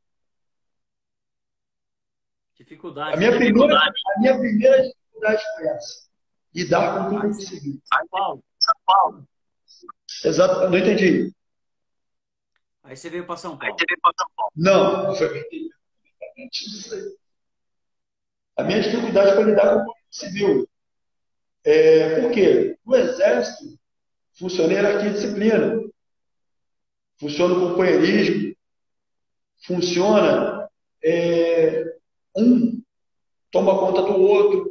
Dificuldade. A minha primeira dificuldade foi essa. Lidar com o público civil. São Paulo. Exato, não entendi. Aí você veio para São Paulo. Não foi isso aí. A minha dificuldade foi lidar com o público civil. Por quê? No Exército, funciona a hierarquia de disciplina. Funciona o companheirismo. Funciona um toma conta do outro.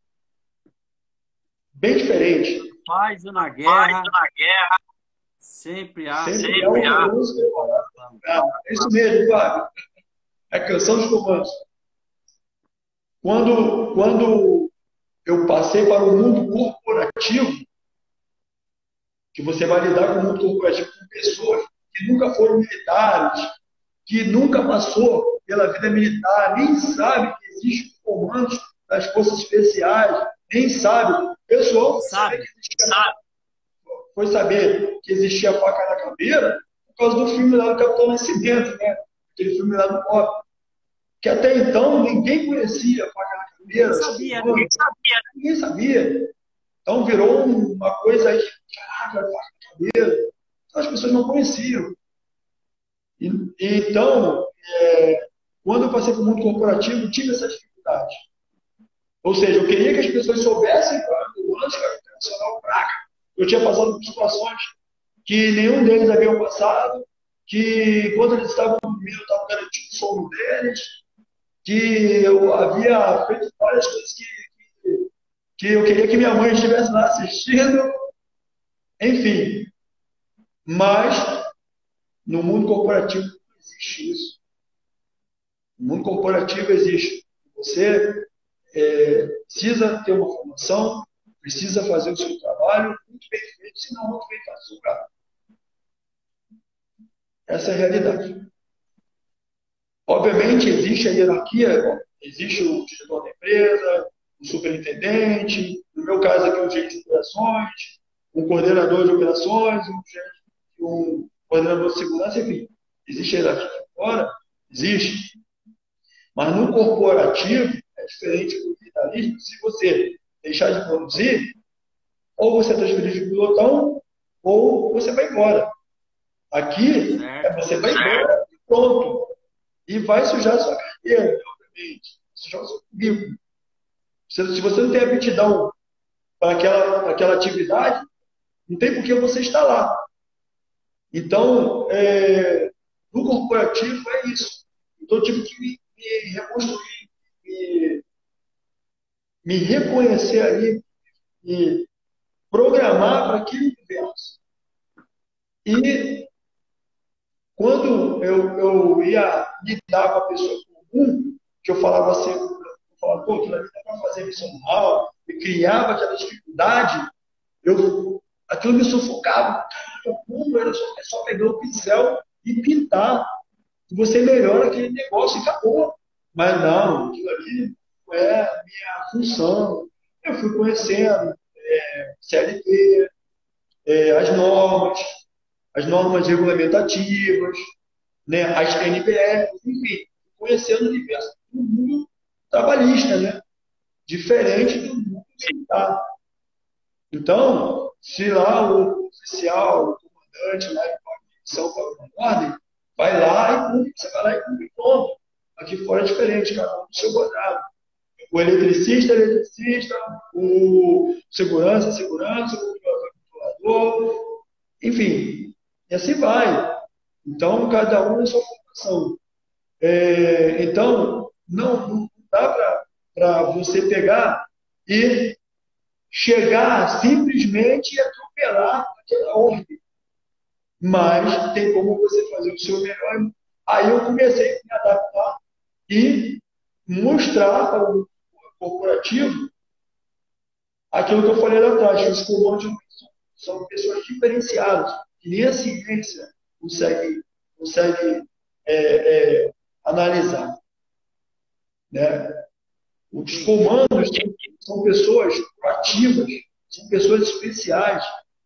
Bem diferente. Paz na guerra. Sempre há. É isso mesmo, Fábio. É a canção dos comandos. Quando eu passei para o mundo corporativo, que você vai lidar com o mundo corporativo com pessoas que nunca foram militares, que nunca passou pela vida militar, nem sabe que existem comandos das forças especiais, nem sabe. Pessoal, foi saber que existia a faca na caveira por causa do filme lá do Capitão Nascimento, né? Aquele filme lá do Pop. Que até então ninguém conhecia a faca na caveira. Ninguém sabia. Então virou uma coisa aí, caraca, faca na caveira. Então, as pessoas não conheciam. Então, quando eu passei para o mundo corporativo, tive essa dificuldade. Ou seja, eu queria que as pessoas soubessem o lance internacional fraca. Eu tinha passado por situações que nenhum deles haviam passado, que quando eles estavam dormindo, eu estava garantindo o sono deles, que eu havia feito várias coisas que eu queria que minha mãe estivesse lá assistindo, enfim. Mas no mundo corporativo não existe isso. No mundo corporativo existe. Você precisa ter uma formação, precisa fazer o seu trabalho muito bem feito, senão outro vem fazer o seu trabalho. Essa é a realidade. Obviamente, existe a hierarquia, existe o diretor da empresa, o superintendente, no meu caso aqui, o gerente de operações, um coordenador de operações, um coordenador de segurança, enfim. Existe a hierarquia aqui fora? Existe. Mas no corporativo, é diferente do militarismo. Se você deixar de produzir, ou você é transferido de pilotão, ou você vai embora. Aqui, você vai embora e pronto. E vai sujar a sua carteira, obviamente. Sujar o seu currículo. Se você não tem aptidão para aquela atividade, não tem por que você estar lá. Então, no corporativo é isso. Então, eu tive que me reconstruir, me reconhecer ali, me programar para aquele universo. E quando eu ia lidar com a pessoa comum, que eu falava assim, eu falava, pô, aquilo ali dá para fazer missão mal, e criava aquela dificuldade, aquilo me sufocava. Como era só pegar o pincel e pintar. E você melhora aquele negócio e acabou. Mas não, aquilo ali não é a minha função. Eu fui conhecendo CLT, as normas regulamentativas, né, as NBR, enfim, conhecendo o universo do mundo trabalhista, né? Diferente do mundo militar. Então, se lá o oficial, o comandante, lá em missão para uma ordem, vai lá e cumpre, você vai lá e cumpre pronto. Aqui fora é diferente, cada um do seu quadrado. O eletricista, o segurança, o controlador, enfim, e assim vai. Então, cada um na sua formação. Então, não dá para você pegar e chegar simplesmente e atropelar aquela ordem. Mas tem como você fazer o seu melhor. Aí eu comecei a me adaptar e mostrar para o corporativo aquilo que eu falei lá atrás, que os comandos são pessoas diferenciadas, que nem a ciência consegue analisar. Né? Os comandos são pessoas proativas, são pessoas especiais,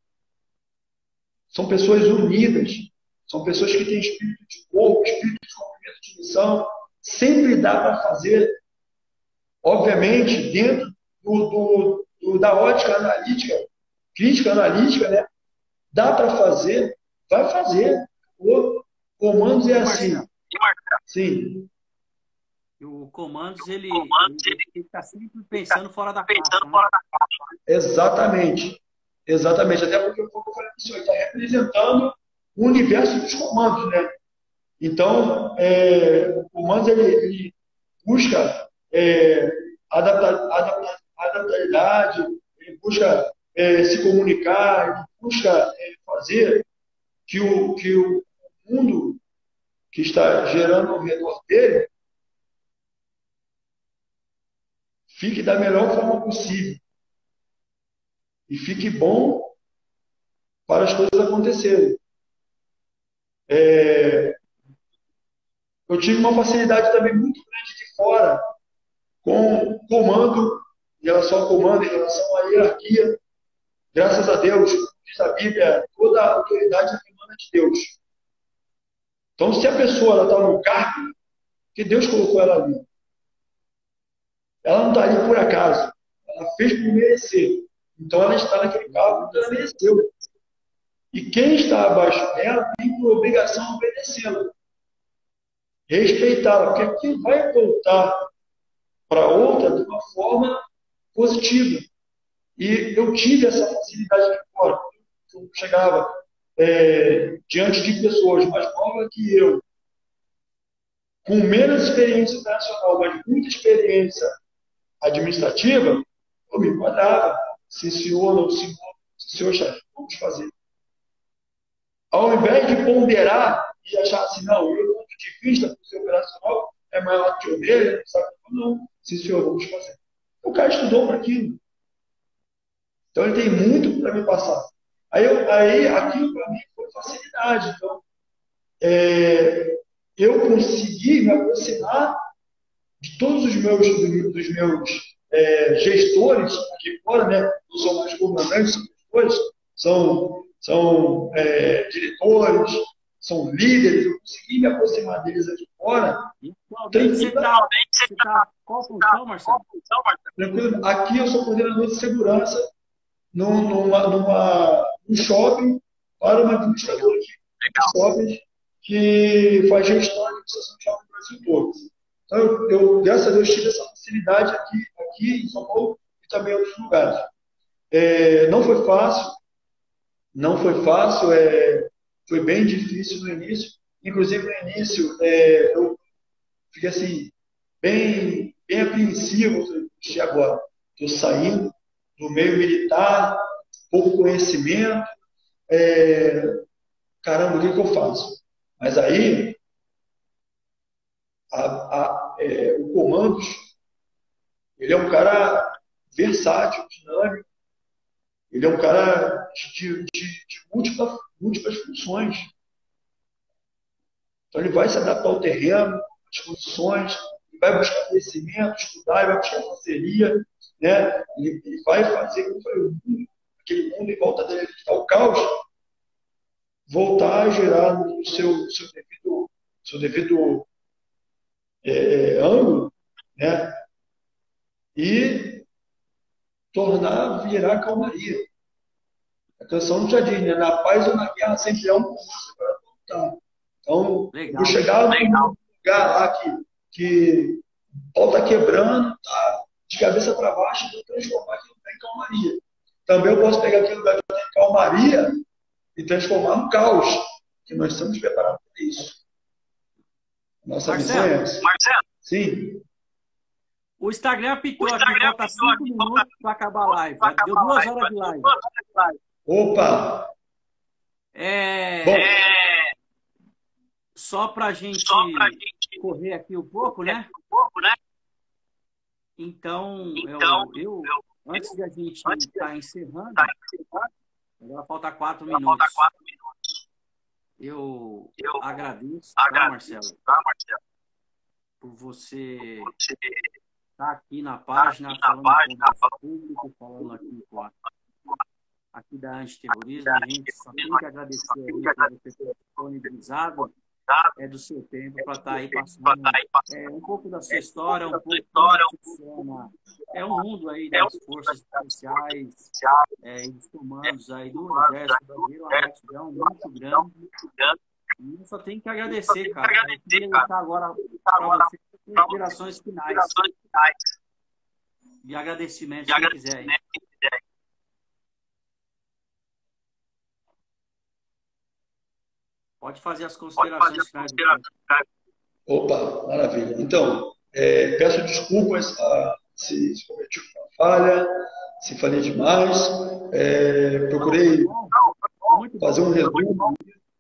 são pessoas unidas, são pessoas que têm espírito de corpo, espírito de cumprimento de missão. Sempre dá para fazer, obviamente, dentro da ótica analítica, crítica analítica, né? Dá para fazer, vai fazer. O comandos é assim. Sim. O comandos, ele está sempre pensando fora da caixa. Né? Exatamente. Exatamente. Até porque o que eu falei isso aí está representando o universo dos comandos, né? Então, o comandos ele busca adaptabilidade, ele busca se comunicar, ele busca fazer que o mundo que está gerando ao redor dele fique da melhor forma possível e fique bom para as coisas acontecerem. Eu tive uma facilidade também muito grande de fora com comando, em relação ao comando, em relação à hierarquia. Graças a Deus, diz a Bíblia, toda a autoridade emana de Deus. Então, se a pessoa está no cargo, que Deus colocou ela ali. Ela não está ali por acaso. Ela fez por merecer. Então, ela está naquele cargo porque ela mereceu. E quem está abaixo dela tem por obrigação obedecê-la. Respeitá-la, porque aquilo vai voltar para outra de uma forma positiva. E eu tive essa facilidade aqui fora. Eu chegava diante de pessoas mais novas que eu, com menos experiência internacional, mas muita experiência administrativa, eu me enquadrava. Sim, senhor, não, senhor, chefe, vamos fazer. Ao invés de ponderar e achar assim, não, o meu ponto de vista do seu operacional é maior que o dele, não, sim, senhor, vamos fazer. O cara estudou para aquilo. Então, ele tem muito para me passar. Aí aquilo para mim foi facilidade. Então, eu consegui me aproximar de todos os meus gestores aqui fora, né? Não são mais comandantes, são gestores, são diretores, são líderes. Eu consegui me aproximar deles aqui fora. Qual função, Marcelo? Tranquilo. Aqui eu sou coordenador de segurança num shopping para uma administradora de shoppings que faz gestão de administração de shopping no Brasil todo. Então, eu, graças a Deus, tive essa facilidade aqui em São Paulo e também em outros lugares. Não foi fácil, foi bem difícil no início. Inclusive, no início, eu fiquei assim, bem bem apreensivo. Agora, estou saindo do meio militar, pouco conhecimento, caramba, o que eu faço? Mas aí, o Comandos, ele é um cara versátil, dinâmico, ele é um cara de múltiplas funções. Então, ele vai se adaptar ao terreno, às condições, ele vai buscar conhecimento, estudar, ele vai buscar parceria, né? Ele vai fazer, como eu falei, aquele mundo em volta dele que está o caos, voltar a girar no seu devido ângulo, né? E virar calmaria. A canção já diz, né? Na paz ou na guerra sempre há um comando para voltar. Então, Legal. vou chegar num lugar lá que o pau está quebrando, tá de cabeça para baixo, e vou transformar aquilo em calmaria. Também eu posso pegar aquele lugar que tem calmaria e transformar no caos, que nós estamos preparados para isso. Nossa missão é essa. Marcelo, sim. O Instagram apitou aqui, falta 5 minutos para acabar a live. Deu 2 horas de live. Opa! Só para a gente correr aqui um pouco, né? Então, eu antes de a gente estar encerrando, agora falta 4 minutos. Eu agradeço, tá, Marcelo? Por você estar aqui na página, falando com o nosso público, falando aqui da antiterrorismo. A gente só tem que agradecer aí por você ter disponibilizado do seu tempo para estar aí passando um pouco da sua história, um pouco como funciona. É um mundo aí das forças policiais e dos comandos aí do Exército Brasileiro, é um muito grande. E eu só tenho que agradecer, cara. Eu queria deixar agora para você considerações finais de agradecimento, se quiser. Pode fazer as considerações finais. Opa, maravilha. Então, peço desculpas se cometi uma falha, se falei demais. Procurei fazer um resumo.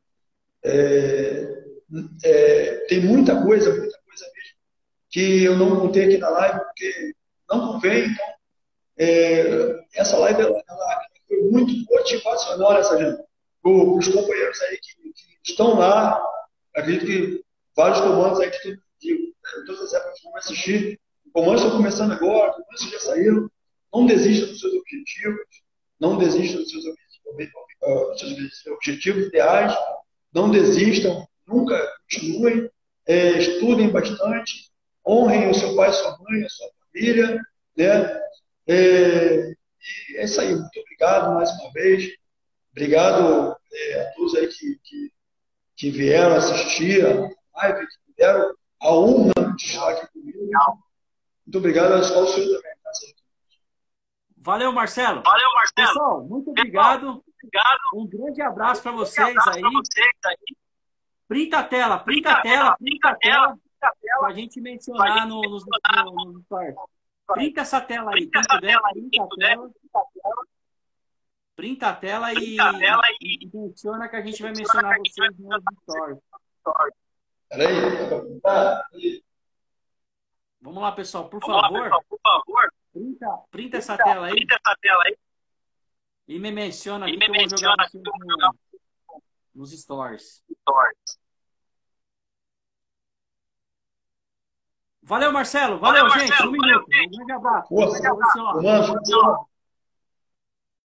Tem muita coisa mesmo, que eu não contei aqui na live, porque não convém. Então, essa live ela foi muito motivacional, essa gente. Os companheiros aí que estão lá, acredito que vários comandos aí que todas as épocas vão assistir. Comandos estão começando agora, comandos já saíram. Não desista dos seus objetivos, não desista dos seus objetivos ideais, não desistam, nunca continuem, estudem bastante, honrem o seu pai, sua mãe, a sua família, né? E é isso aí, muito obrigado mais uma vez. Obrigado a todos aí que vieram assistir a live, que me deram a honra de estar aqui comigo. Muito obrigado ao senhor também. Valeu, Marcelo. Pessoal, muito obrigado. Um grande abraço para vocês aí. Printa a tela para a gente mencionar nos stories. Printa essa tela aí, quem puder, printa a tela e menciona que a gente vai mencionar vocês nos stories. Peraí. Vamos lá, pessoal, por favor. Printa essa tela aí. E me menciona aqui que eu vou jogar nos stories. Valeu, Marcelo. Valeu, gente. Um minuto. Um grande abraço. Força.